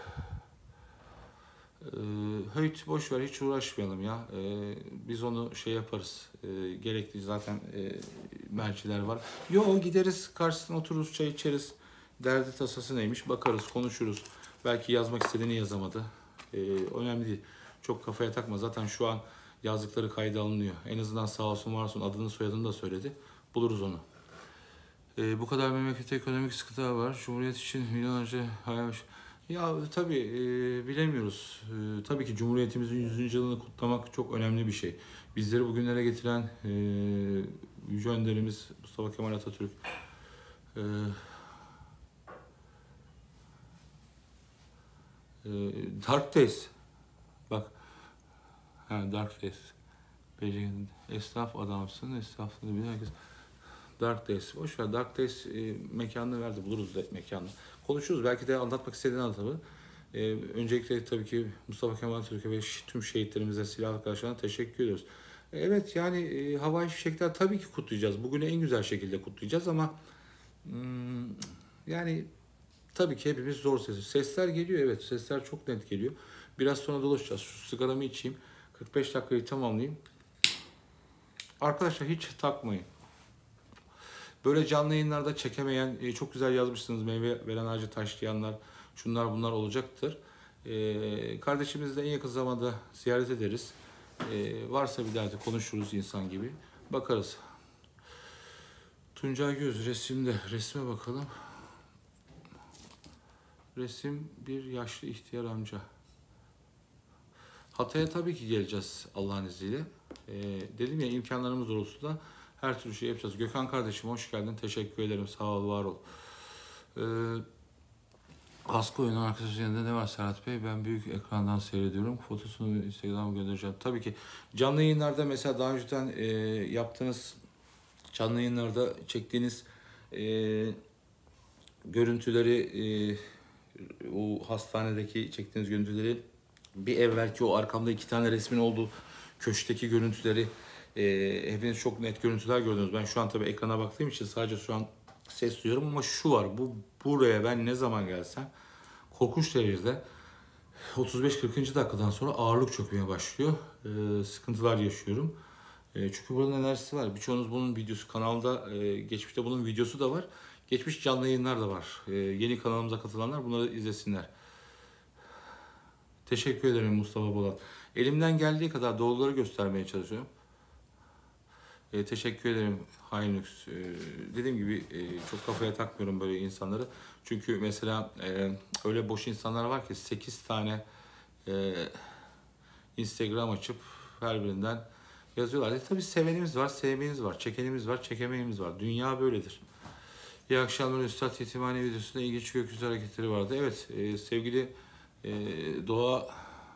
e, Höyt boş ver, hiç uğraşmayalım ya. Ee, biz onu şey yaparız. Ee, gerekli zaten e, merciler var. Yo, gideriz karşısına otururuz, çay içeriz. Derdi tasası neymiş bakarız, konuşuruz. Belki yazmak istediğini yazamadı. Ee, önemli değil. Çok kafaya takma. Zaten şu an yazdıkları kayda alınıyor. En azından sağ olsun var olsun adını soyadını da söyledi. Buluruz onu. Ee, bu kadar memlekette ekonomik sıkıntılar var. Cumhuriyet için milyonlarca hayal. Ya tabii e, bilemiyoruz. E, tabii ki Cumhuriyetimizin yüzüncü yılını kutlamak çok önemli bir şey. Bizleri bugünlere getiren e, Yüce Önderimiz Mustafa Kemal Atatürk. E, e, Dark Days. Bak. Ha, Dark Days. Becerikli. Esnaf adamsın. Esnafını bir herkes. Dark Days. Boş ver. Dark Days e, mekanını verdi. Buluruz da mekanını. Konuşuruz. Belki de anlatmak istediğini anlatalım. E, öncelikle tabii ki Mustafa Kemal Atatürk'e ve tüm şehitlerimize, silah arkadaşlarına teşekkür ediyoruz. E, evet yani e, havai fişekler tabii ki kutlayacağız. Bugünü en güzel şekilde kutlayacağız ama hmm, yani Tabii ki hepimiz zor ses. Sesler geliyor, evet, sesler çok net geliyor. Biraz sonra dolaşacağız. Şu sigaramı içeyim. kırk beş dakikayı tamamlayayım. Arkadaşlar hiç takmayın. Böyle canlı yayınlarda çekemeyen, e, çok güzel yazmışsınız, meyve veren ağacı taşlayanlar, şunlar bunlar olacaktır. E, kardeşimizi de en yakın zamanda ziyaret ederiz. E, varsa bir derdi konuşuruz insan gibi. Bakarız. Tuncay Göz resimde. Resme bakalım. Resim bir yaşlı ihtiyar amca. Hatay'a tabii ki geleceğiz Allah'ın izniyle. Ee, dedim ya, imkanlarımız doğrultusunda her türlü şey yapacağız. Gökhan kardeşim hoş geldin. Teşekkür ederim. Sağ ol, var ol. Ee, Asko oyunu arkası üzerinde ne var Serhat Bey? Ben büyük ekrandan seyrediyorum. Fotosunu Instagram'a göndereceğim. Tabii ki canlı yayınlarda mesela daha önceden e, yaptığınız canlı yayınlarda çektiğiniz e, görüntüleri, e, o hastanedeki çektiğiniz görüntüleri, bir evvelki o arkamda iki tane resmin olduğu köşkteki görüntüleri, e, hepiniz çok net görüntüler gördünüz. Ben şu an tabii ekrana baktığım için sadece şu an ses duyuyorum ama şu var, bu buraya ben ne zaman gelsem korkunç derecede otuz beş kırkıncı dakikadan sonra ağırlık çökmeye başlıyor. E, sıkıntılar yaşıyorum. E, çünkü buranın enerjisi var. Birçoğunuz bunun videosu kanalda, e, geçmişte bunun videosu da var. Geçmiş canlı yayınlar da var. E, yeni kanalımıza katılanlar bunları izlesinler. Teşekkür ederim Mustafa Bolat. Elimden geldiği kadar doğruları göstermeye çalışıyorum. E, teşekkür ederim Haynux. E, dediğim gibi e, çok kafaya takmıyorum böyle insanları. Çünkü mesela e, öyle boş insanlar var ki sekiz tane e, Instagram açıp her birinden yazıyorlar. E, tabii sevenimiz var, sevmeyenimiz var, çekenimiz var, çekemeyimiz var. Dünya böyledir. İyi akşamlar Üstad, Yetimhane videosunda ilginç gökyüzü hareketleri vardı. Evet e, sevgili e, doğa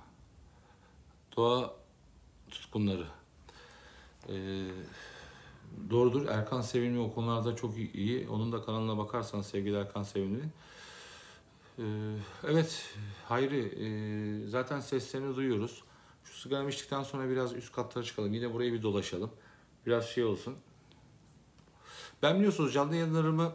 doğa tutkunları. E, doğrudur, Erkan Sevimli o konularda çok iyi. Onun da kanalına bakarsan sevgili Erkan Sevimli. E, evet Hayri, e, zaten seslerini duyuyoruz. Şu sigaramı içtikten sonra biraz üst katlara çıkalım. Yine burayı bir dolaşalım. Biraz şey olsun. Ben biliyorsunuz canlı yayınlarımı...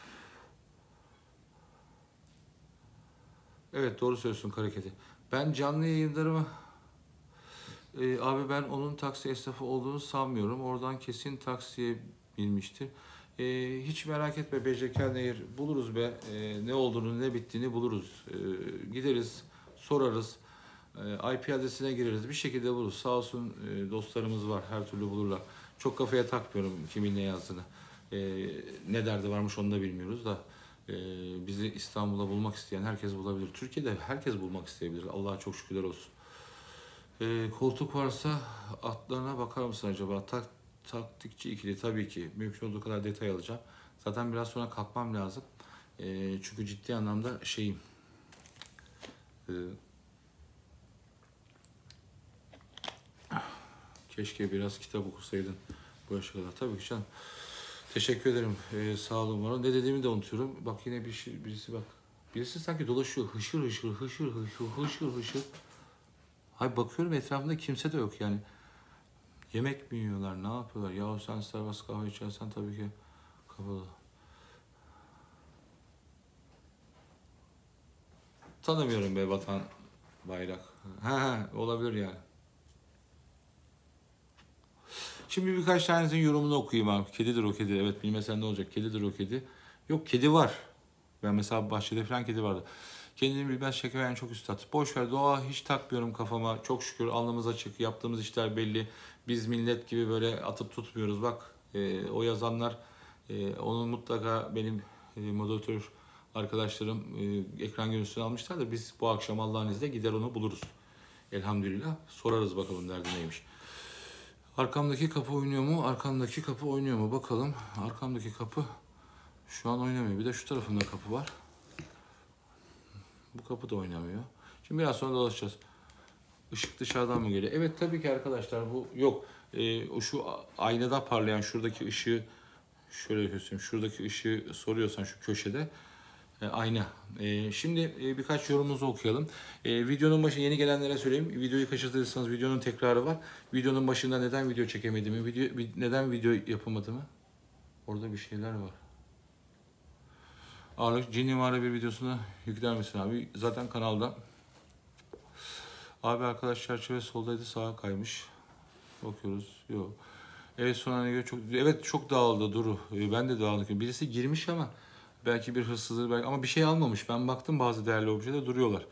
Evet doğru söylüyorsun Karakedi. Ben canlı yayınlarımı... Ee, abi ben onun taksi esnafı olduğunu sanmıyorum. Oradan kesin taksiye binmiştir. Ee, hiç merak etme be Ceker Nehir. Buluruz be. Ee, ne olduğunu ne bittiğini buluruz. Ee, gideriz, sorarız. Ee, I P adresine gireriz. Bir şekilde buluruz. Sağ olsun e, dostlarımız var. Her türlü bulurlar. Çok kafaya takmıyorum kimin ne yazdığını. Ee, ne derdi varmış onu da bilmiyoruz da. Ee, bizi İstanbul'da bulmak isteyen herkes bulabilir. Türkiye'de herkes bulmak isteyebilir. Allah'a çok şükürler olsun. E, koltuk varsa atlarına bakar mısın acaba? Tak, taktikçi ikili tabii ki. Mümkün olduğu kadar detay alacağım. Zaten biraz sonra kalkmam lazım. E, çünkü ciddi anlamda şeyim. E, keşke biraz kitap okusaydın bu yaşa kadar. Tabii ki canım. Teşekkür ederim. E, sağ olun bana. Ne dediğimi de unutuyorum. Bak yine bir şey, birisi bak. Birisi sanki dolaşıyor. Hışır hışır hışır hışır hışır hışır. Hay bakıyorum etrafında kimse de yok yani. Yemek mi yiyorlar, ne yapıyorlar? Ya sen Starbucks kahve içersen tabii ki kapalı. Tanımıyorum be vatan bayrak. Ha olabilir yani. Şimdi birkaç tanesinin yorumunu okuyayım abi. Kedidir o kedi. Evet bilmesen ne olacak? Kedidir o kedi. Yok kedi var. Ben mesela bahçede falan kedi vardı. Kendini bilmez şeker çok üstad. Boş ver doğa hiç takmıyorum kafama. Çok şükür alnımız açık. Yaptığımız işler belli. Biz millet gibi böyle atıp tutmuyoruz. Bak e, o yazanlar e, onun mutlaka benim e, moderatör arkadaşlarım e, ekran görüntüsünü almışlar da biz bu akşam Allah'ın izniyle gider onu buluruz. Elhamdülillah. Sorarız bakalım derdi neymiş. Arkamdaki kapı oynuyor mu? Arkamdaki kapı oynuyor mu? Bakalım. Arkamdaki kapı şu an oynamıyor. Bir de şu tarafında kapı var. Bu kapı da oynamıyor. Şimdi biraz sonra dolaşacağız. Işık dışarıdan mı geliyor? Evet tabii ki arkadaşlar bu yok. Ee, o şu aynada parlayan şuradaki ışığı şöyle göstereyim. Şuradaki ışığı soruyorsan şu köşede e, ayna. E, şimdi e, birkaç yorumunuzu okuyalım. E, videonun başı yeni gelenlere söyleyeyim. Videoyu kaçırdıysanız videonun tekrarı var. Videonun başında neden video çekemediğimi, video, neden video yapamadığımı. Orada bir şeyler var. Ağırlık cin mağara bir videosunu yükler misin abi? Zaten kanalda. Abi arkadaş çerçeve soldaydı, sağa kaymış. Bakıyoruz. Yok. Evet son ana göre çok evet çok dağıldı Duru. Ee, Ben de dağıldım. Birisi girmiş ama belki bir hırsızlığı belki ama bir şey almamış. Ben baktım bazı değerli objede duruyorlar.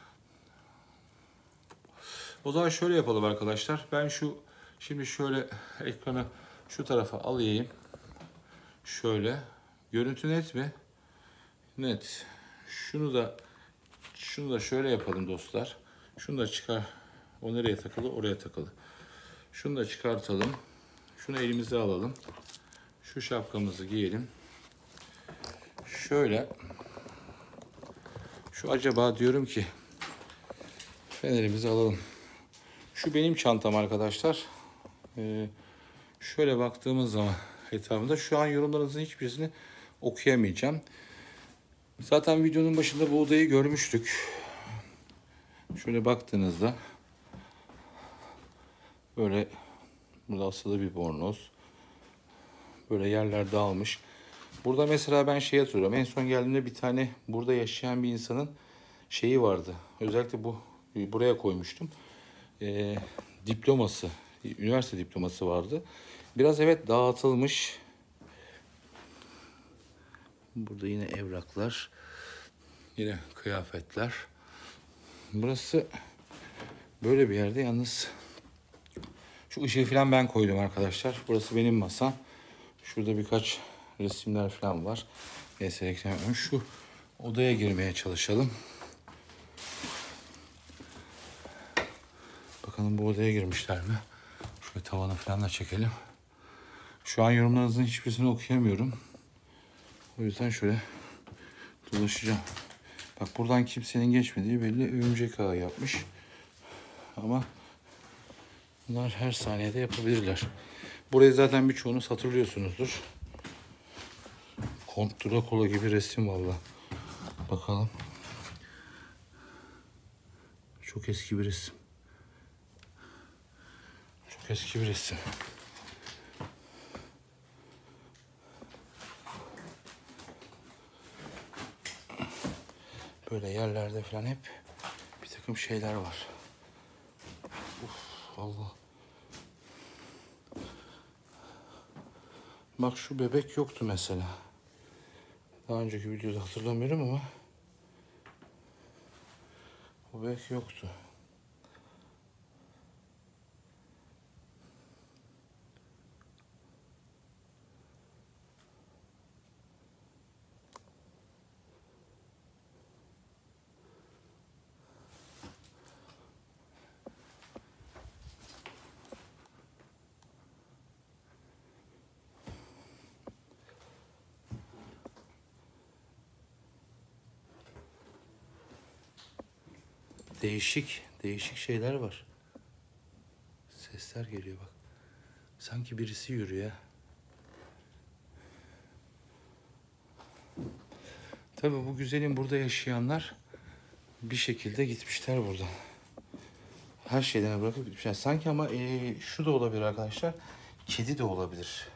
O zaman şöyle yapalım arkadaşlar. Ben şu şimdi şöyle ekranı şu tarafa alayım. Şöyle. Görüntü net mi? Net. Şunu da şunu da şöyle yapalım dostlar. Şunu da çıkar. O nereye takılı? Oraya takılı. Şunu da çıkartalım. Şunu elimize alalım. Şu şapkamızı giyelim. Şöyle. Şu acaba diyorum ki fenerimizi alalım. Şu benim çantam arkadaşlar. Ee, şöyle baktığımız zaman etrafında şu an yorumlarınızın hiçbirisini okuyamayacağım. Zaten videonun başında bu odayı görmüştük. Şöyle baktığınızda böyle burada asılı bir bornoz. Böyle yerler dağılmış. Burada mesela ben şey hatırlıyorum. En son geldiğimde bir tane burada yaşayan bir insanın şeyi vardı. Özellikle bu buraya koymuştum. Ee, diploması, üniversite diploması vardı. Biraz evet dağıtılmış. Burada yine evraklar. Yine kıyafetler. Burası böyle bir yerde yalnız şu ışığı falan ben koydum arkadaşlar. Burası benim masam. Şurada birkaç resimler falan var. Neyse şu odaya girmeye çalışalım. Bakalım bu odaya girmişler mi? Şöyle tavana falan da çekelim. Şu an yorumlarınızın hiçbirisini okuyamıyorum. O yüzden şöyle dolaşacağım. Bak buradan kimsenin geçmediği belli. Örümcek ağı yapmış. Ama bunlar her saniyede yapabilirler. Burayı zaten birçoğunuz hatırlıyorsunuzdur. Kont Drakula gibi resim valla. Bakalım. Çok eski bir resim. Çok eski bir resim. Böyle yerlerde falan hep bir takım şeyler var. Uf Allah. Bak şu bebek yoktu mesela. Daha önceki videoda hatırlamıyorum ama o bebek yoktu. Değişik, değişik şeyler var. Sesler geliyor bak. Sanki birisi yürüyor. Tabii bu güzelin burada yaşayanlar bir şekilde gitmişler buradan. Her şeyden bırakıp gitmişler. Sanki ama e, şu da olabilir arkadaşlar. Kedi de olabilir.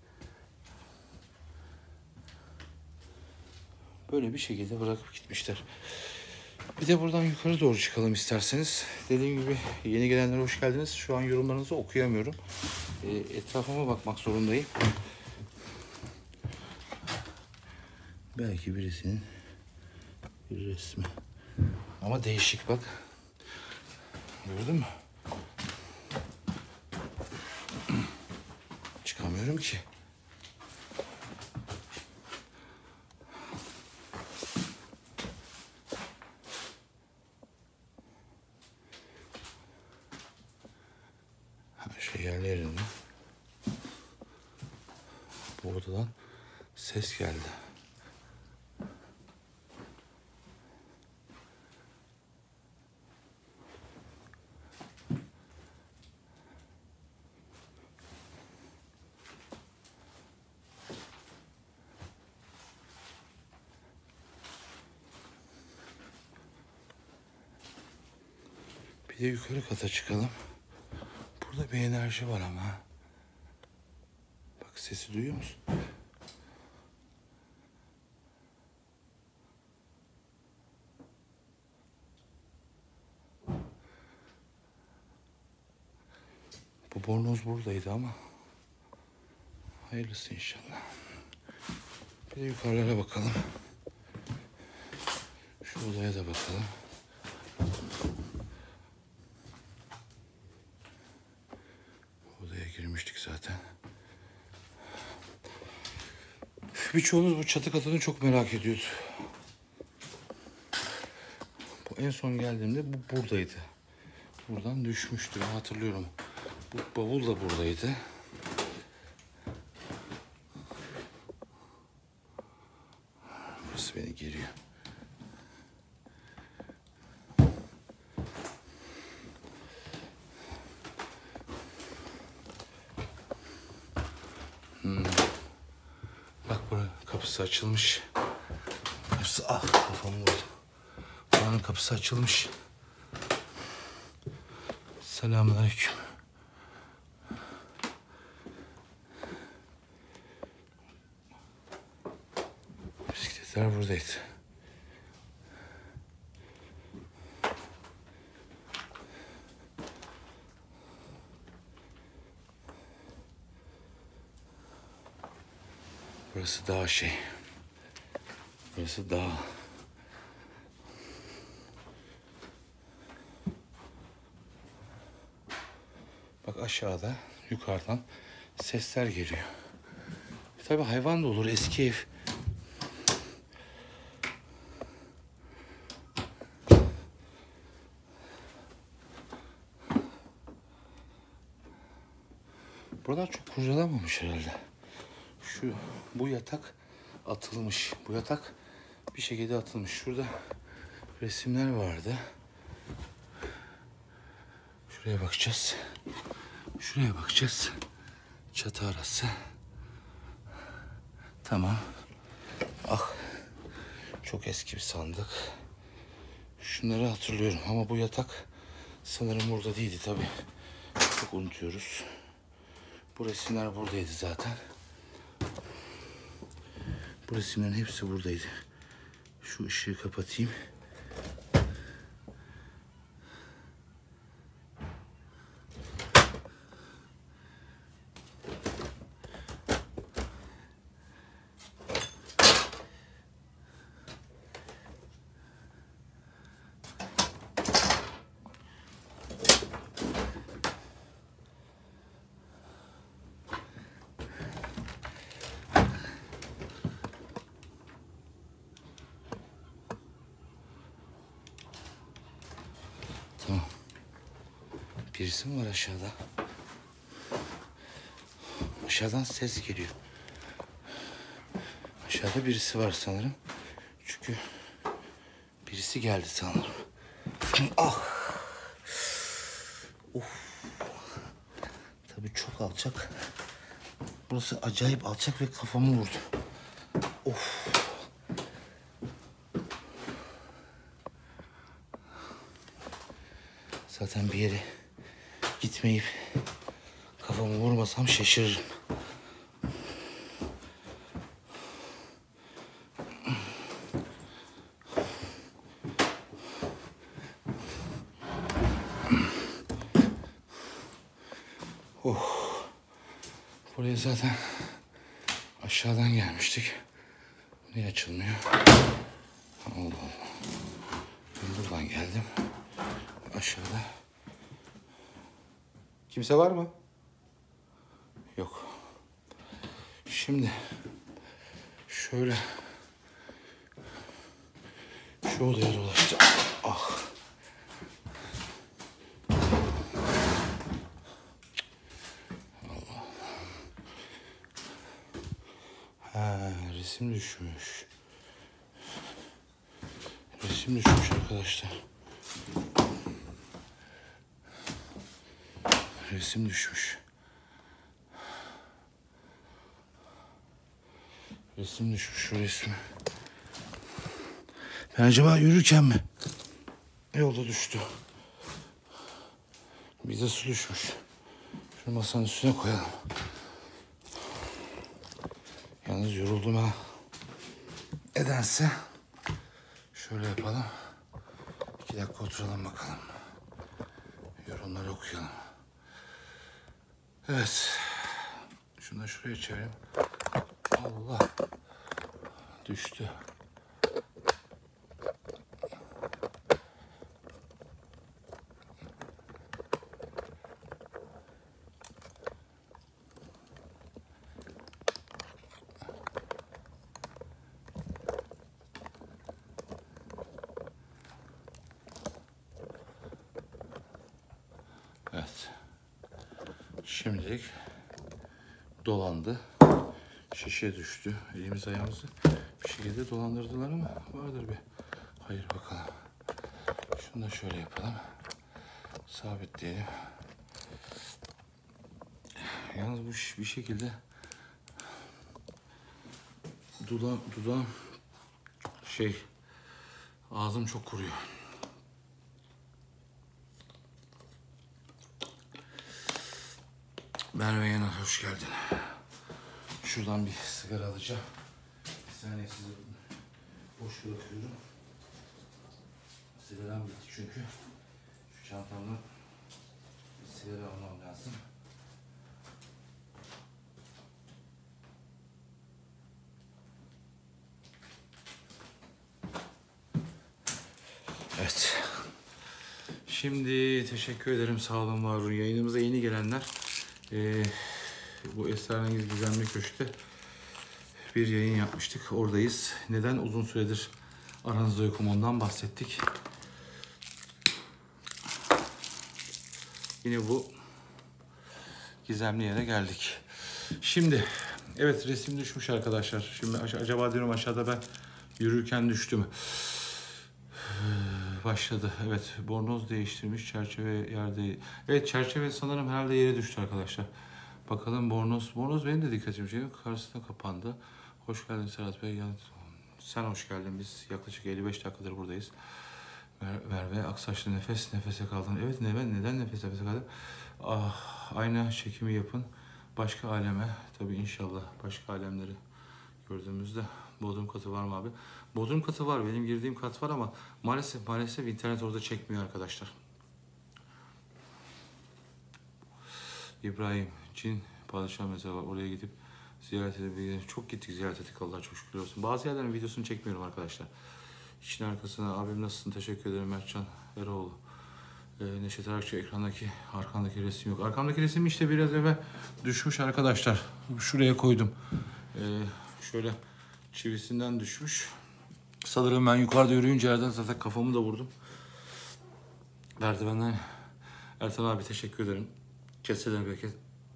Böyle bir şekilde bırakıp gitmişler. Bir de buradan yukarı doğru çıkalım isterseniz. Dediğim gibi yeni gelenlere hoş geldiniz. Şu an yorumlarınızı okuyamıyorum. E, etrafıma bakmak zorundayım. Belki birisinin bir resmi. Ama değişik bak. Gördün mü? Çıkamıyorum ki. Her şey yerli yerinde. Bu odadan ses geldi. Bir de yukarı kata çıkalım. Burada bir enerji var ama. Bak sesi duyuyor musun? Bu bornoz buradaydı ama hayırlısı inşallah. Bir de yukarılara bakalım. Şu odaya da bakalım. Odaya girmiştik zaten. Birçoğunuz bu çatı katını çok merak ediyordu. Bu en son geldiğimde bu buradaydı. Buradan düşmüştü, ben hatırlıyorum. Bu bavul da buradaydı. Burası beni geriyor. Hmm. Bak buranın kapısı açılmış. Kapısı, ah kafamı vurdu. Buranın kapısı açılmış. Selamünaleyküm. Bisikletler buradaydı. Burası daha şey. Burası daha. Bak aşağıda, yukarıdan sesler geliyor. Tabii hayvan da olur, eski ev. Buralar çok kurcalanmamış herhalde. Şu, bu yatak atılmış. Bu yatak bir şekilde atılmış. Şurada resimler vardı. Şuraya bakacağız. Şuraya bakacağız. Çatı arası. Tamam. Ah. Çok eski bir sandık. Şunları hatırlıyorum ama bu yatak sanırım burada değildi tabii. Çok unutuyoruz. Bu resimler buradaydı zaten. Bu resimlerin hepsi buradaydı. Şu ışığı kapatayım. Tamam. Birisi mi var aşağıda? Aşağıdan ses geliyor. Aşağıda birisi var sanırım. Çünkü birisi geldi sanırım. Ah! Of! Tabii çok alçak. Burası acayip alçak ve kafamı vurdu. Of! Zaten bir yere gitmeyip kafamı vurmasam şaşırırım. Oh. Buraya zaten aşağıdan gelmiştik. Niye açılmıyor? Allah Allah. Ben buradan geldim. Aşağıda. Kimse var mı? Yok. Şimdi şöyle şu odaya dolaştım. Ah. Allah. Ha, resim düşmüş. Resim düşmüş arkadaşlar. Resim düşmüş. Resim düşmüş şu resmi. Ben acaba yürürken mi yolda düştü? Bize su düşmüş. Şu masanın üstüne koyalım. Yalnız yoruldum ha. Nedense şöyle yapalım. İki dakika oturalım bakalım. Yorumları okuyalım. Evet. Şunu da şuraya çevireyim. Allah. Düştü. Evet. Şimdilik dolandı. Şişe düştü. Elimiz ayağımızı bir şekilde dolandırdılar ama vardır bir. Hayır bakalım. Şunu da şöyle yapalım. Sabitleyelim. Yalnız bu bir şekilde dudağım, dudağım şey ağzım çok kuruyor. Merve Yanal hoş geldin. Şuradan bir sigara alacağım. Bir saniye sizi boş bırakıyorum. Sigaram bitti çünkü. Şu çantamdan bir sigara almam lazım. Evet. Şimdi teşekkür ederim. Sağ olun, var olun. Yayınımıza yeni gelenler. Ee, bu Esrarengiz Gizemli Köşk'te bir yayın yapmıştık. Oradayız. Neden uzun süredir aranızda yokum, ondan bahsettik. Yine bu gizemli yere geldik. Şimdi evet, resim düşmüş arkadaşlar. Şimdi acaba diyorum aşağıda ben yürürken düştü mü? Başladı. Evet, bornoz değiştirmiş, çerçeve yerde. Evet, çerçeve sanırım herhalde yere düştü arkadaşlar. Bakalım bornoz. Bornoz benim de dikkatimi çekiyor. Karşısına kapandı. Hoş geldin Serhat Bey. Sen hoş geldin. Biz yaklaşık elli beş dakikadır buradayız. Merve Aksaçlı, nefes nefese kaldın. Evet, neden neden nefes nefese kaldın? Ah, ayna çekimi yapın. Başka aleme. Tabii inşallah başka alemleri gördüğümüzde. Bodrum katı var mı abi? Bodrum katı var. Benim girdiğim kat var ama maalesef maalesef internet orada çekmiyor arkadaşlar. İbrahim Cin Padişah mezarı var. Oraya gidip ziyaret edip çok gittik, ziyaret ettik, Allah çok şükür olsun. Bazı yerlerin videosunu çekmiyorum arkadaşlar. İşin arkasına abim nasılsın, teşekkür ederim. Mertcan Eroğlu. Ee, Neşet Arakçı, ekrandaki arkandaki resim yok. Arkamdaki resim işte biraz evvel düşmüş arkadaşlar. Şuraya koydum. Ee, şöyle çivisinden düşmüş. Sanırım ben yukarıda yürüyünce yerden zaten kafamı da vurdum. Merdivenden Ertan abi teşekkür ederim. Keseden bereket.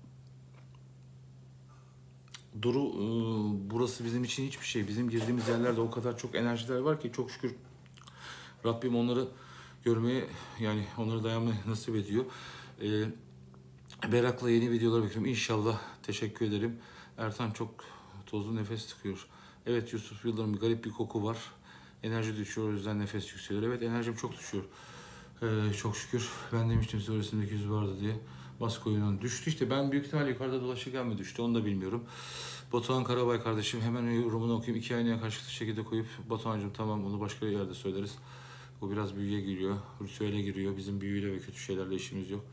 Duru, e, burası bizim için hiçbir şey. Bizim girdiğimiz yerlerde o kadar çok enerjiler var ki çok şükür Rabbim onları görmeye, yani onları dayanmayı nasip ediyor. E, Berak'la yeni videolar bekliyorum. İnşallah. Teşekkür ederim. Ertan çok tozlu nefes tıkıyor. Evet Yusuf Yıldırım, garip bir koku var. Enerji düşüyor, o yüzden nefes yükseliyor. Evet, enerjim çok düşüyor. Ee, çok şükür. Ben demiştim size resimdeki yüz vardı diye. Bas koyunun düştü işte. Ben büyük ihtimalle yukarıda dolaşırken mi düştü, onu da bilmiyorum. Batuhan Karabay kardeşim, hemen yorumunu okuyayım. İki aynaya karşılıklı şekilde koyup Batuhan'cığım tamam, onu başka yerde söyleriz. Bu biraz büyüye giriyor. Ritüele giriyor. Bizim büyüyle ve kötü şeylerle işimiz yok.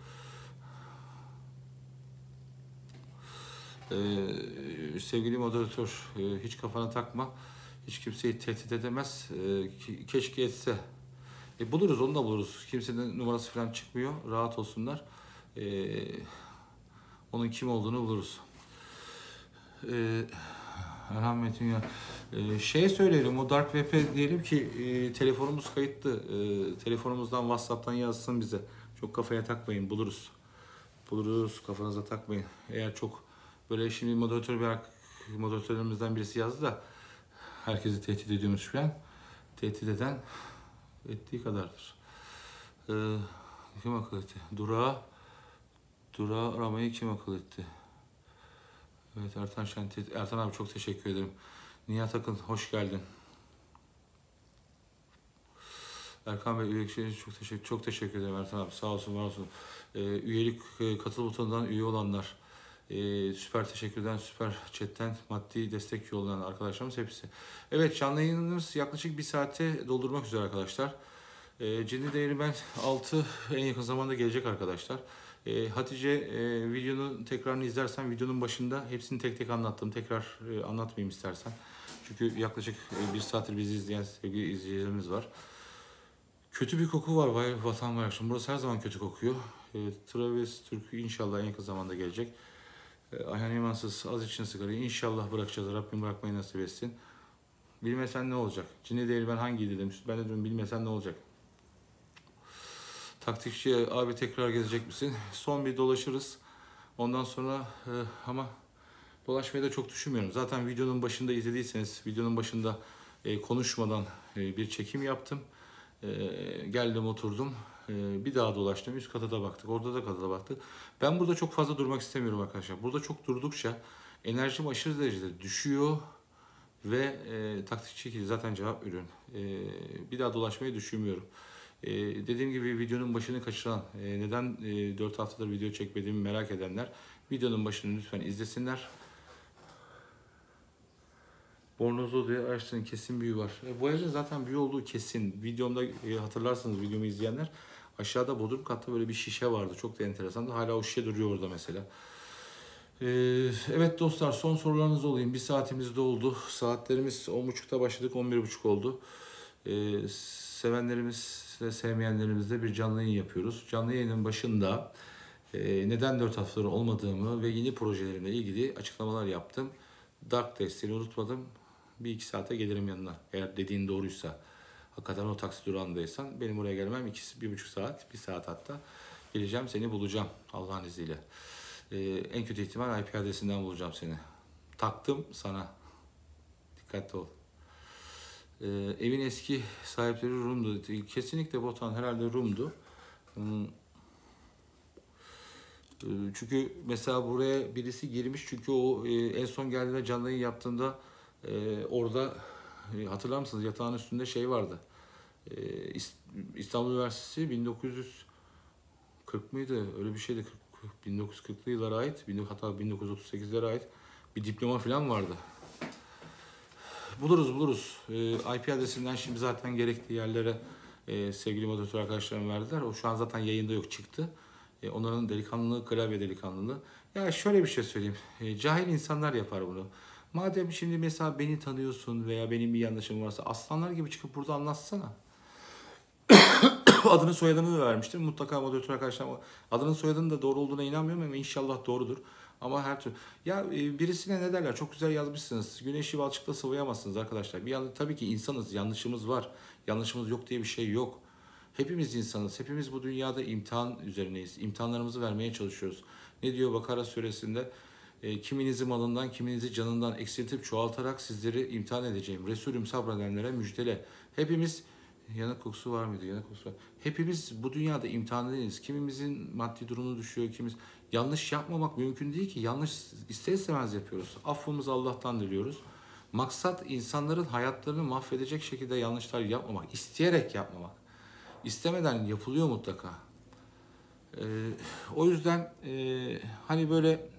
Ee, sevgili moderatör, e, hiç kafana takma. Hiç kimseyi tehdit edemez. E, keşke etse. E, buluruz, onu da buluruz. Kimsenin numarası falan çıkmıyor. Rahat olsunlar. E, onun kim olduğunu buluruz. E, Erhan Metin ya. E, şey söyleyelim, o Dark Web'e diyelim ki e, telefonumuz kayıtlı. E, telefonumuzdan WhatsApp'tan yazsın bize. Çok kafaya takmayın, buluruz. Buluruz, kafanıza takmayın. Eğer çok böyle, şimdi moderatör bir moderatörlerimizden birisi yazdı da herkesi tehdit ediyormuş falan. Tehdit eden ettiği kadardır. Ee, kim akıl etti? Durağı, durağı aramayı kim akıl etti? Evet, Ertan Şentet. Ertan abi çok teşekkür ederim. Nihat Akın hoş geldin. Erkan Bey üyelik için çok teşekkür çok teşekkür ederim Ertan abi. Sağ olsun, var olsun. Ee, üyelik katıl butonundan üye olanlar, e, süper teşekkürden, süper chatten maddi destek yollayan arkadaşlarımız hepsi. Evet, canlı yayınımız yaklaşık bir saate doldurmak üzere arkadaşlar. E, Cinli Değirmen altı en yakın zamanda gelecek arkadaşlar. E, Hatice, e, videonun tekrarını izlersen videonun başında hepsini tek tek anlattım. Tekrar e, anlatmayayım istersen. Çünkü yaklaşık e, bir saattir bizi izleyen sevgili izleyicilerimiz var. Kötü bir koku var vay vatan var. Şimdi burası her zaman kötü kokuyor. E, Travis Türk'ü inşallah en yakın zamanda gelecek. E, Ayhan İmansız az için sigarayı inşallah bırakacağız. Rabbim bırakmayı nasip etsin. Bilmesen ne olacak? Cini değil ben hangiydi demiş. Ben de diyorum bilmesen ne olacak? Taktikçi abi tekrar gezecek misin? Son bir dolaşırız. Ondan sonra e, ama dolaşmayı da çok düşünmüyorum. Zaten videonun başında izlediyseniz videonun başında e, konuşmadan e, bir çekim yaptım. E, geldim oturdum. E, bir daha dolaştım. Üst kata da baktık. Orada da kata da baktık. Ben burada çok fazla durmak istemiyorum arkadaşlar. Burada çok durdukça enerjim aşırı derecede düşüyor. Ve e, taktikçi zaten cevap veriyorum. E, bir daha dolaşmayı düşünmüyorum. E, dediğim gibi videonun başını kaçıran, e, neden e, dört haftadır video çekmediğimi merak edenler videonun başını lütfen izlesinler. Bornozlu diye araçların kesin büyü var. E, bu evde zaten büyü olduğu kesin. Videomda e, hatırlarsınız videomu izleyenler. Aşağıda bodrum katta böyle bir şişe vardı. Çok da enteresandı. Hala o şişe duruyor orada mesela. Ee, evet dostlar son sorularınız olayım. Bir saatimiz doldu. Saatlerimiz on buçukta başladık. on bir buçuk oldu. Ee, sevenlerimiz ve sevmeyenlerimizle bir canlı yayın yapıyoruz. Canlı yayının başında e, neden dört haftadır olmadığımı ve yeni projelerimle ilgili açıklamalar yaptım. Dark desteğini unutmadım. Bir iki saate gelirim yanına. Eğer dediğin doğruysa. Hakikaten o taksi durağındaysan benim oraya gelmem iki, bir buçuk saat, bir saat hatta. Geleceğim seni bulacağım Allah'ın izniyle. Ee, en kötü ihtimal I P adresinden bulacağım seni. Taktım sana. Dikkatli ol. Ee, evin eski sahipleri Rum'du. Kesinlikle Botan herhalde Rum'du. Hmm. Ee, çünkü mesela buraya birisi girmiş çünkü o e, en son geldiğinde canlı yayın yaptığında e, orada e, hatırlar mısınız yatağın üstünde şey vardı. E, İstanbul Üniversitesi bin dokuz yüz kırk mıydı? Öyle bir şeydi. bin dokuz yüz kırklı yıllara ait, hatta bin dokuz yüz otuz sekizlere ait bir diploma falan vardı. Buluruz buluruz. Ee, I P adresinden şimdi zaten gerekli yerlere e, sevgili moderatör arkadaşlarım verdiler. O şu an zaten yayında yok çıktı. E, onların delikanlılığı, klavye delikanlılığı. Ya şöyle bir şey söyleyeyim. E, cahil insanlar yapar bunu. Madem şimdi mesela beni tanıyorsun veya benim bir yanlışım varsa aslanlar gibi çıkıp burada anlatsana. Adını soyadını da vermiştir. Mutlaka moderatör arkadaşlar adının soyadının da doğru olduğuna inanmıyorum ama inşallah doğrudur. Ama her türlü. Ya e, birisine ne derler? Çok güzel yazmışsınız. Güneşi balçıkla sıvayamazsınız arkadaşlar. Bir yandan tabii ki insanız. Yanlışımız var. Yanlışımız yok diye bir şey yok. Hepimiz insanız. Hepimiz bu dünyada imtihan üzerineyiz. İmtihanlarımızı vermeye çalışıyoruz. Ne diyor Bakara suresinde? E, kiminizi malından, kiminizi canından eksiltip çoğaltarak sizleri imtihan edeceğim. Resulüm sabredenlere müjdele. Hepimiz yanık kokusu var mıydı? Yanık kokusu var. Hepimiz bu dünyada imtihanlıyız. Kimimizin maddi durumu düşüyor, kimimiz yanlış yapmamak mümkün değil ki. Yanlış ister istemez yapıyoruz. Affımızı Allah'tan diliyoruz. Maksat insanların hayatlarını mahvedecek şekilde yanlışlar yapmamak, isteyerek yapmamak. İstemeden yapılıyor mutlaka. Ee, o yüzden e, hani böyle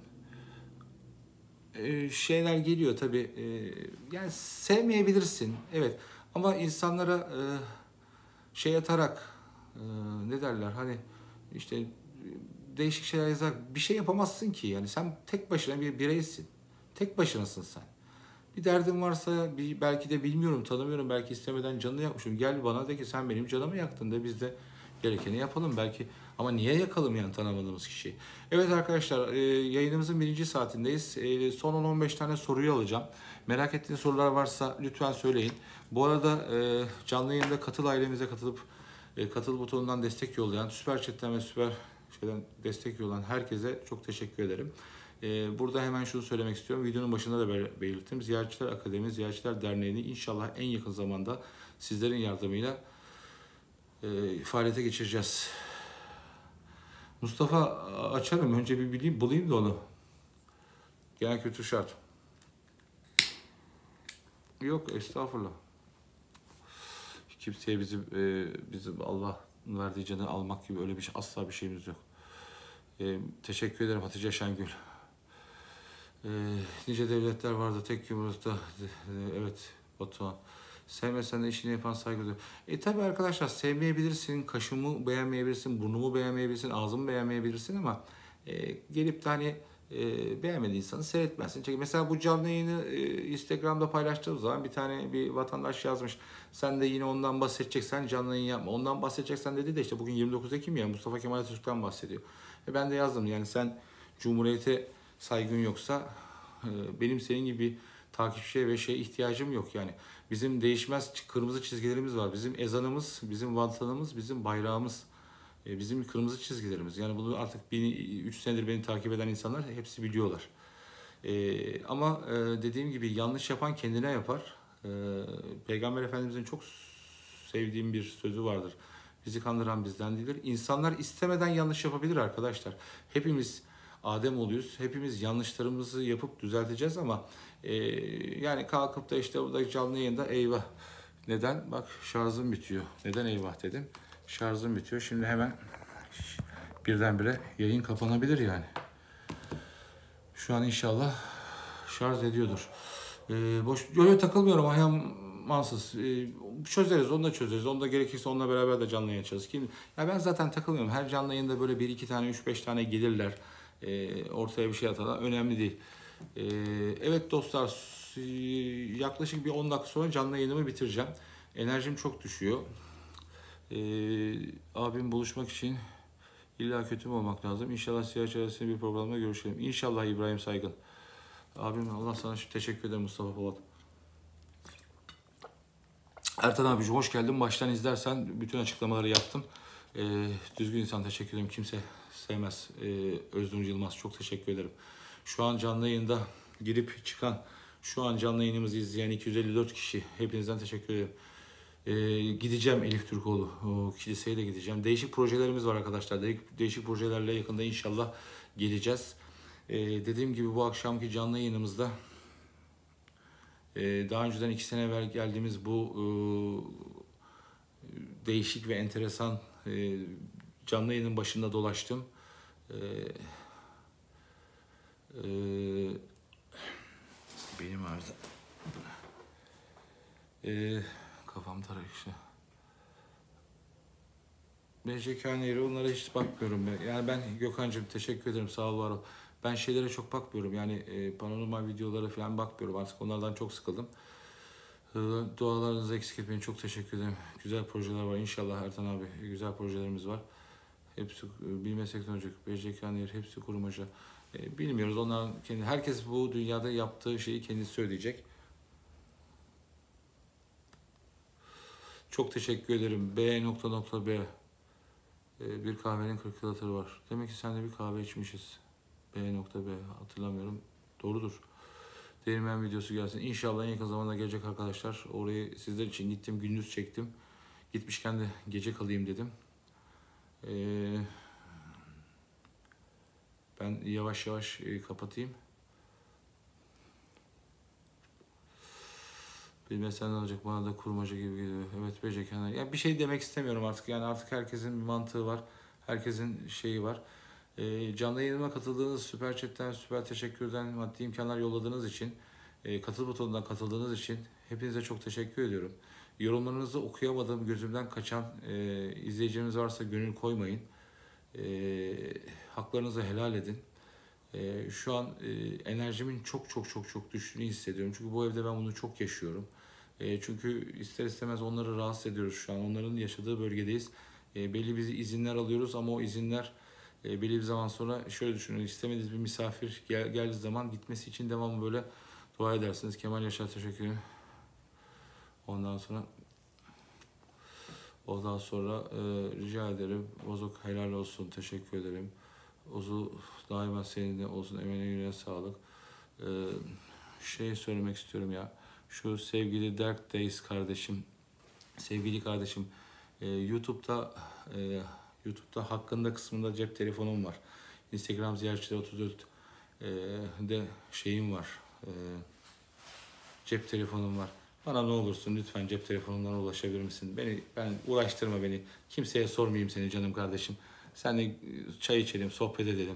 e, şeyler geliyor tabii. E, yani sevmeyebilirsin, evet. Ama insanlara e, şey atarak e, ne derler hani işte değişik şeyler yazarak bir şey yapamazsın ki yani sen tek başına bir bireysin. Tek başınasın sen. Bir derdin varsa bir, belki de bilmiyorum tanımıyorum belki istemeden canını yakmışım. Gel bana de ki sen benim canımı yaktın de biz de gerekeni yapalım belki. Ama niye yakalım yani tanımadığımız kişiyi? Evet arkadaşlar e, yayınımızın birinci saatindeyiz. E, son on on beş tane soruyu alacağım. Merak ettiğiniz sorular varsa lütfen söyleyin. Bu arada e, canlı yayında katıl ailemize katılıp e, katıl butonundan destek yollayan, süper chatten ve süper şeyden destek yollayan herkese çok teşekkür ederim. E, burada hemen şunu söylemek istiyorum. Videonun başında da belirttim. Ziyaretçiler Akademi, Ziyaretçiler Derneği'ni inşallah en yakın zamanda sizlerin yardımıyla e, faaliyete geçireceğiz. Mustafa açarım. Önce bir bileyim, bulayım da onu. Genel kültür şart. Yok estağfurullah. Kimseye bizim, e, bizim Allah verdiği canı almak gibi öyle bir şey, asla bir şeyimiz yok. E, teşekkür ederim Hatice Şengül. E, nice devletler vardı tek yumrukta. E, evet Batuhan. Sevmesen de işini yapan saygı duyuyor. E tabi arkadaşlar, sevmeyebilirsin, kaşımı beğenmeyebilirsin, burnumu beğenmeyebilirsin, ağzımı beğenmeyebilirsin ama e, gelip de hani e, beğenmediği insanı seyretmezsin. Çünkü mesela bu canlı yayını e, Instagram'da paylaştığım zaman bir tane bir vatandaş yazmış. Sen de yine ondan bahsedeceksen canlı yayın yapma. Ondan bahsedeceksen dedi de işte bugün yirmi dokuz Ekim ya, Mustafa Kemal Atatürk'ten bahsediyor. E ben de yazdım yani sen Cumhuriyete saygın yoksa e, benim senin gibi takipçiye ve şeye ihtiyacım yok yani. Bizim değişmez kırmızı çizgilerimiz var. Bizim ezanımız, bizim vatanımız, bizim bayrağımız, e, bizim kırmızı çizgilerimiz. Yani bunu artık üç senedir beni takip eden insanlar hepsi biliyorlar. E, ama e, dediğim gibi yanlış yapan kendine yapar. E, Peygamber Efendimizin çok sevdiğim bir sözü vardır. Bizi kandıran bizden değildir. İnsanlar istemeden yanlış yapabilir arkadaşlar. Hepimiz Adem oluyoruz. Hepimiz yanlışlarımızı yapıp düzelteceğiz ama e, yani kalkıp da işte burada canlı yayında eyvah. Neden? Bak şarjım bitiyor. Neden eyvah dedim. Şarjım bitiyor. Şimdi hemen birdenbire yayın kapanabilir yani. Şu an inşallah şarj ediyordur. Ee, boş öyle takılmıyorum ayağım mansız. Ee, çözeriz, onu da çözeriz. Onu da gerekirse onunla beraber de canlı yayın açarız. Kim? Ya ben zaten takılmıyorum. Her canlı yayında böyle bir iki tane, üç beş tane gelirler. Ee, ortaya bir şey atarlar. Önemli değil. Ee, evet dostlar, yaklaşık bir on dakika sonra canlı yayınımı bitireceğim. Enerjim çok düşüyor. Ee, abim buluşmak için illa kötü mü olmak lazım? İnşallah siyah çaresinde bir programda görüşelim. İnşallah İbrahim Saygın. Abim Allah sana teşekkür ederim Mustafa Polat. Ertan abiciğim hoş geldin. Baştan izlersen bütün açıklamaları yaptım. Ee, düzgün insan, teşekkür ederim. Kimse sevmez. Ee, Öznur Yılmaz çok teşekkür ederim. Şu an canlı yayında girip çıkan, şu an canlı yayınımızı izleyen iki yüz elli dört kişi. Hepinizden teşekkür ederim. Ee, gideceğim Elif Türkoğlu. O kiliseye de gideceğim. Değişik projelerimiz var arkadaşlar. Değişik, değişik projelerle yakında inşallah geleceğiz. Ee, dediğim gibi bu akşamki canlı yayınımızda e, daha önceden iki sene evvel geldiğimiz bu e, değişik ve enteresan e, canlı yayının başında dolaştım. E, e, benim ağrıdı. E, kafam tarakışlı. Mecekhaneyri onlara hiç bakmıyorum. Ben. Yani ben Gökhan'cığım teşekkür ederim, sağ ol var ol. Ben şeylere çok bakmıyorum yani e, paranormal videolara falan bakmıyorum, artık onlardan çok sıkıldım. E, dualarınızı eksik etmeyin, çok teşekkür ederim. Güzel projeler var inşallah Ertan abi, güzel projelerimiz var. Hepsi e, bilmesek ne olacak, Mecekhaneyri hepsi kurmaca. E, bilmiyoruz, onlar kendi, herkes bu dünyada yaptığı şeyi kendisi söyleyecek. Çok teşekkür ederim. B nokta nokta B. Bir kahvenin kırk yıl hatırı var. Demek ki sen de bir kahve içmişiz. B nokta B hatırlamıyorum. Doğrudur. Değirmen videosu gelsin. İnşallah en yakın zamanda gelecek arkadaşlar. Orayı sizler için gittim. Gündüz çektim. Gitmişken de gece kalayım dedim. Ee, ben yavaş yavaş kapatayım. Bilmesen ne olacak, bana da kurmaca gibi geliyor. Evet Becekenler. Ya bir şey demek istemiyorum artık. Yani artık herkesin bir mantığı var. Herkesin şeyi var. E, canlı yayınıma katıldığınız, Süper Chat'ten, Süper Teşekkür'den, maddi imkanlar yolladığınız için, e, katıl butonundan katıldığınız için hepinize çok teşekkür ediyorum. Yorumlarınızı okuyamadığım, gözümden kaçan e, izleyicileriniz varsa gönül koymayın. E, haklarınızı helal edin. E, şu an e, enerjimin çok çok çok çok düştüğünü hissediyorum. Çünkü bu evde ben bunu çok yaşıyorum. E, çünkü ister istemez onları rahatsız ediyoruz şu an. Onların yaşadığı bölgedeyiz. E, belli bir izinler alıyoruz ama o izinler e, belli bir zaman sonra şöyle düşünün. İstemediğiniz bir misafir gel, geldiği zaman gitmesi için devamlı böyle dua edersiniz. Kemal Yaşar teşekkür ederim. Ondan sonra ondan sonra e, rica ederim. Bozuk helal olsun. Teşekkür ederim. Ozu daima senin de olsun. Emeğine yüreğine sağlık. Ee, şey söylemek istiyorum ya. Şu sevgili Dark Days kardeşim, sevgili kardeşim, e, YouTube'da e, YouTube'da hakkında kısmında cep telefonum var. Instagram ziyaretçileri otuz dört e, de şeyim var. E, cep telefonum var. Bana ne olursun lütfen cep telefonundan ulaşabilir misin? Beni ben uğraştırma beni. Kimseye sormayayım seni canım kardeşim. Seninle çay içelim, sohbet edelim.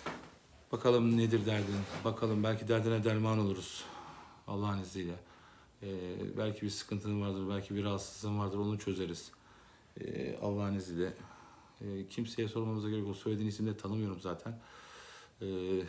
Bakalım nedir derdin? Bakalım belki derdine derman oluruz. Allah'ın izniyle. E, belki bir sıkıntın vardır, belki bir rahatsızlığın vardır, onu çözeriz. E, Allah'ın izniyle. E, kimseye sormamıza gerek yok. Söylediğin isimleri tanımıyorum zaten. E,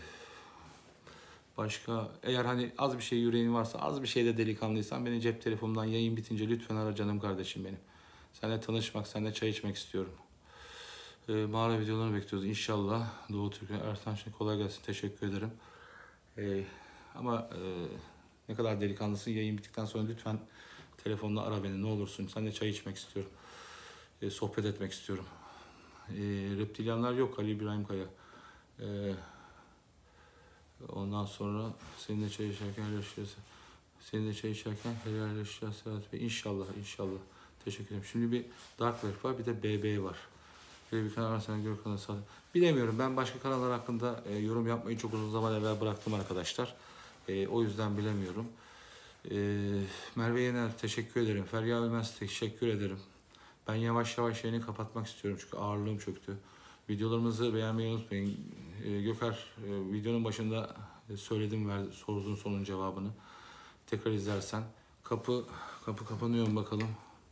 Başka, eğer hani az bir şey yüreğin varsa, az bir şeyde delikanlıysan beni cep telefonumdan yayın bitince lütfen ara canım kardeşim benim. Seninle tanışmak, seninle çay içmek istiyorum. Ee, mağara videolarını bekliyoruz inşallah. Doğu Türkiye Ertan Şen, kolay gelsin, teşekkür ederim. Ee, ama e, ne kadar delikanlısın, yayın bittikten sonra lütfen telefonla ara beni ne olursun. Seninle çay içmek istiyorum. Ee, sohbet etmek istiyorum. Ee, reptilyanlar yok, Ali İbrahim Kaya. Ee, Ondan sonra seninle çay içerken helalleşeceğiz. Seninle çay içerken helalleşeceğiz Serhat Bey. İnşallah, inşallah. Teşekkür ederim. Şimdi bir Dark Web var, bir de B B var. Böyle bir kanal var, sen gör kanalı sağ. Bilemiyorum, ben başka kanallar hakkında e, yorum yapmayı çok uzun zaman evvel bıraktım arkadaşlar. E, o yüzden bilemiyorum. E, Merve Yener, teşekkür ederim. Ferya Ölmez, teşekkür ederim. Ben yavaş yavaş yayını kapatmak istiyorum çünkü ağırlığım çöktü. Videolarımızı beğenmeyi unutmayın. Ee, Göker, e, videonun başında söyledim, ver, sorduğun sorunun cevabını. Tekrar izlersen. Kapı kapı kapanıyor mu bakalım.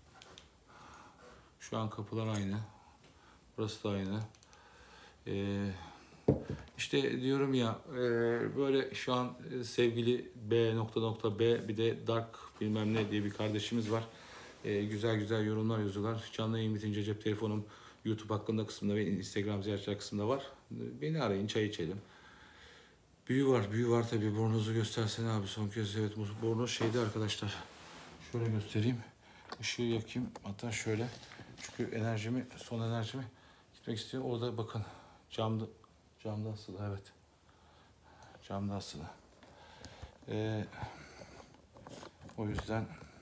Şu an kapılar aynı. Burası da aynı. Ee, işte diyorum ya, e, böyle şu an e, sevgili B nokta nokta B, bir de Dark bilmem ne diye bir kardeşimiz var. E, güzel güzel yorumlar yazıyorlar. Canlı yayın bitince cep telefonum YouTube hakkında kısmında ve Instagram ziyaretçiler kısmında var. Beni arayın, çay içelim. Büyü var, büyü var tabii. Burnunuzu göstersene abi son kez. Evet, burnunuz şeyde arkadaşlar. Şöyle göstereyim. Işığı yakayım. Hatta şöyle. Çünkü enerjimi, son enerjimi gitmek istiyorum. Orada bakın. Camda, camda asılı, evet. Camda asılı. Ee, o yüzden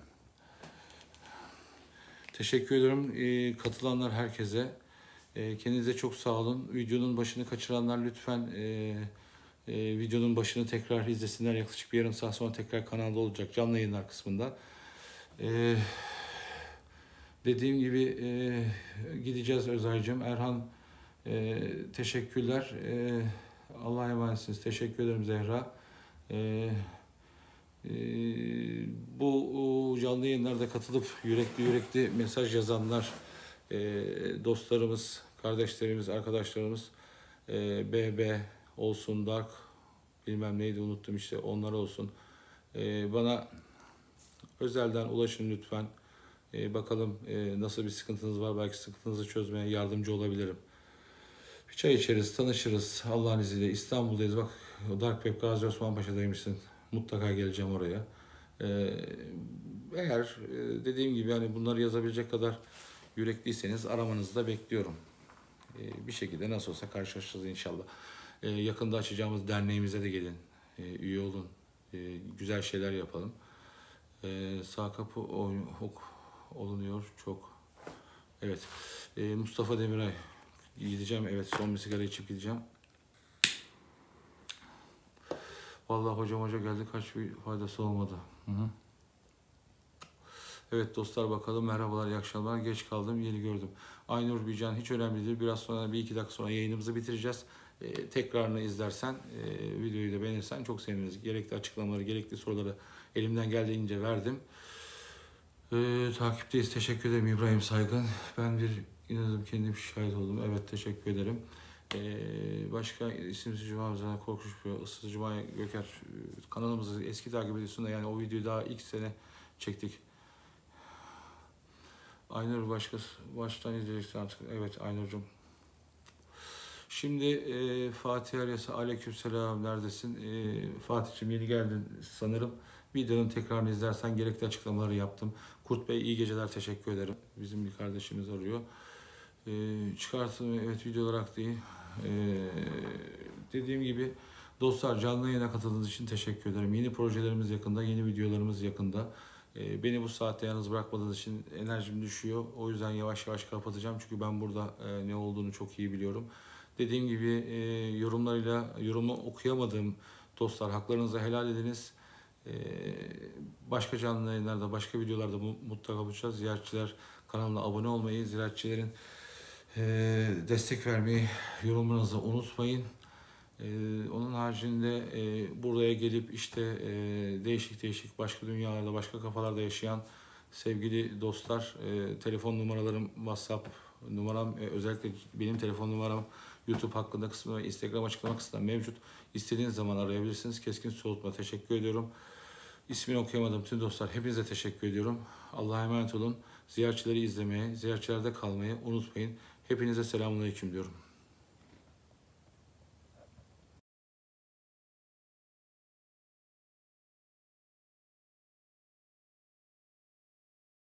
teşekkür ederim ee, katılanlar herkese. Ee, kendinize çok sağ olun. Videonun başını kaçıranlar lütfen e, e, videonun başını tekrar izlesinler. Yaklaşık bir yarım saat sonra tekrar kanalda olacak canlı yayınlar kısmında. Ee, dediğim gibi e, gideceğiz Özay'cığım. Erhan e, teşekkürler. E, Allah'a emanetsiniz. Teşekkür ederim Zehra. E, e, bu canlı yayınlarda katılıp yürekli yürekli mesaj yazanlar, e, dostlarımız, kardeşlerimiz, arkadaşlarımız, e, B B olsun, Dark bilmem neydi unuttum işte, onlar olsun. E, bana özelden ulaşın lütfen. E, bakalım e, nasıl bir sıkıntınız var, belki sıkıntınızı çözmeye yardımcı olabilirim. Bir çay içeriz, tanışırız Allah'ın izniyle. İstanbul'dayız, bak Dark Web Gazi Osman Paşa'daymışsın. Mutlaka geleceğim oraya. E, eğer e, dediğim gibi yani bunları yazabilecek kadar yürekliyseniz aramanızı da bekliyorum. E, bir şekilde nasıl olsa karşılaşacağız inşallah. E, yakında açacağımız derneğimize de gelin. E, üye olun. E, güzel şeyler yapalım. E, sağ kapı ok olunuyor çok. Evet. E, Mustafa Demiray. Gideceğim. Evet, son bir sigara içip gideceğim. Vallahi hocam hoca geldi, kaç bir faydası olmadı. Hı hı. Evet dostlar, bakalım. Merhabalar, iyi akşamlar. Geç kaldım, yeni gördüm. Aynur Bican, hiç önemli değil. Biraz sonra, bir iki dakika sonra yayınımızı bitireceğiz. Ee, tekrarını izlersen, e, videoyu da beğenirsen çok seviniriz. Gerekli açıklamaları, gerekli soruları elimden geldiğince verdim. Ee, takipteyiz. Teşekkür ederim İbrahim Saygın. Ben bir inandım, kendim şahit oldum. Evet, teşekkür ederim. Ee, başka isimsiz Cuma üzerine korkunç bir ıssız Cuma Göker, kanalımızı eski takip ediyorsun da yani o videoyu daha ilk sene çektik. Aynur başka baştan izleyeceksin artık. Evet Aynur'cum. Şimdi e, Fatih Aryas'a aleykümselam, neredesin? E, Fatih'cim yeni geldin sanırım. Videonun tekrarını izlersen gerekli açıklamaları yaptım. Kurt Bey iyi geceler, teşekkür ederim. Bizim bir kardeşimiz arıyor. E, çıkartın, evet video olarak değil. E, dediğim gibi dostlar, canlı yayına katıldığınız için teşekkür ederim. Yeni projelerimiz yakında, yeni videolarımız yakında. Beni bu saatte yalnız bırakmadığınız için enerjim düşüyor. O yüzden yavaş yavaş kapatacağım. Çünkü ben burada ne olduğunu çok iyi biliyorum. Dediğim gibi yorumlarıyla, yorumu okuyamadığım dostlar, haklarınızı helal ediniz. Başka canlı yayınlarda, başka videolarda mutlaka buluşacağız. Ziyaretçiler kanalına abone olmayı, ziyaretçilerin destek vermeyi, yorumlarınızı unutmayın. Onun haricinde e, buraya gelip işte e, değişik değişik başka dünyalarda, başka kafalarda yaşayan sevgili dostlar, e, telefon numaralarım, WhatsApp numaram, e, özellikle benim telefon numaram YouTube hakkında kısmı ve Instagram açıklama kısmında mevcut. İstediğiniz zaman arayabilirsiniz. Keskin Soğutma teşekkür ediyorum. İsmini okuyamadım tüm dostlar. Hepinize teşekkür ediyorum. Allah'a emanet olun. Ziyaretçileri izlemeye, ziyaretçilerde kalmayı unutmayın. Hepinize selamünaleyküm diyorum.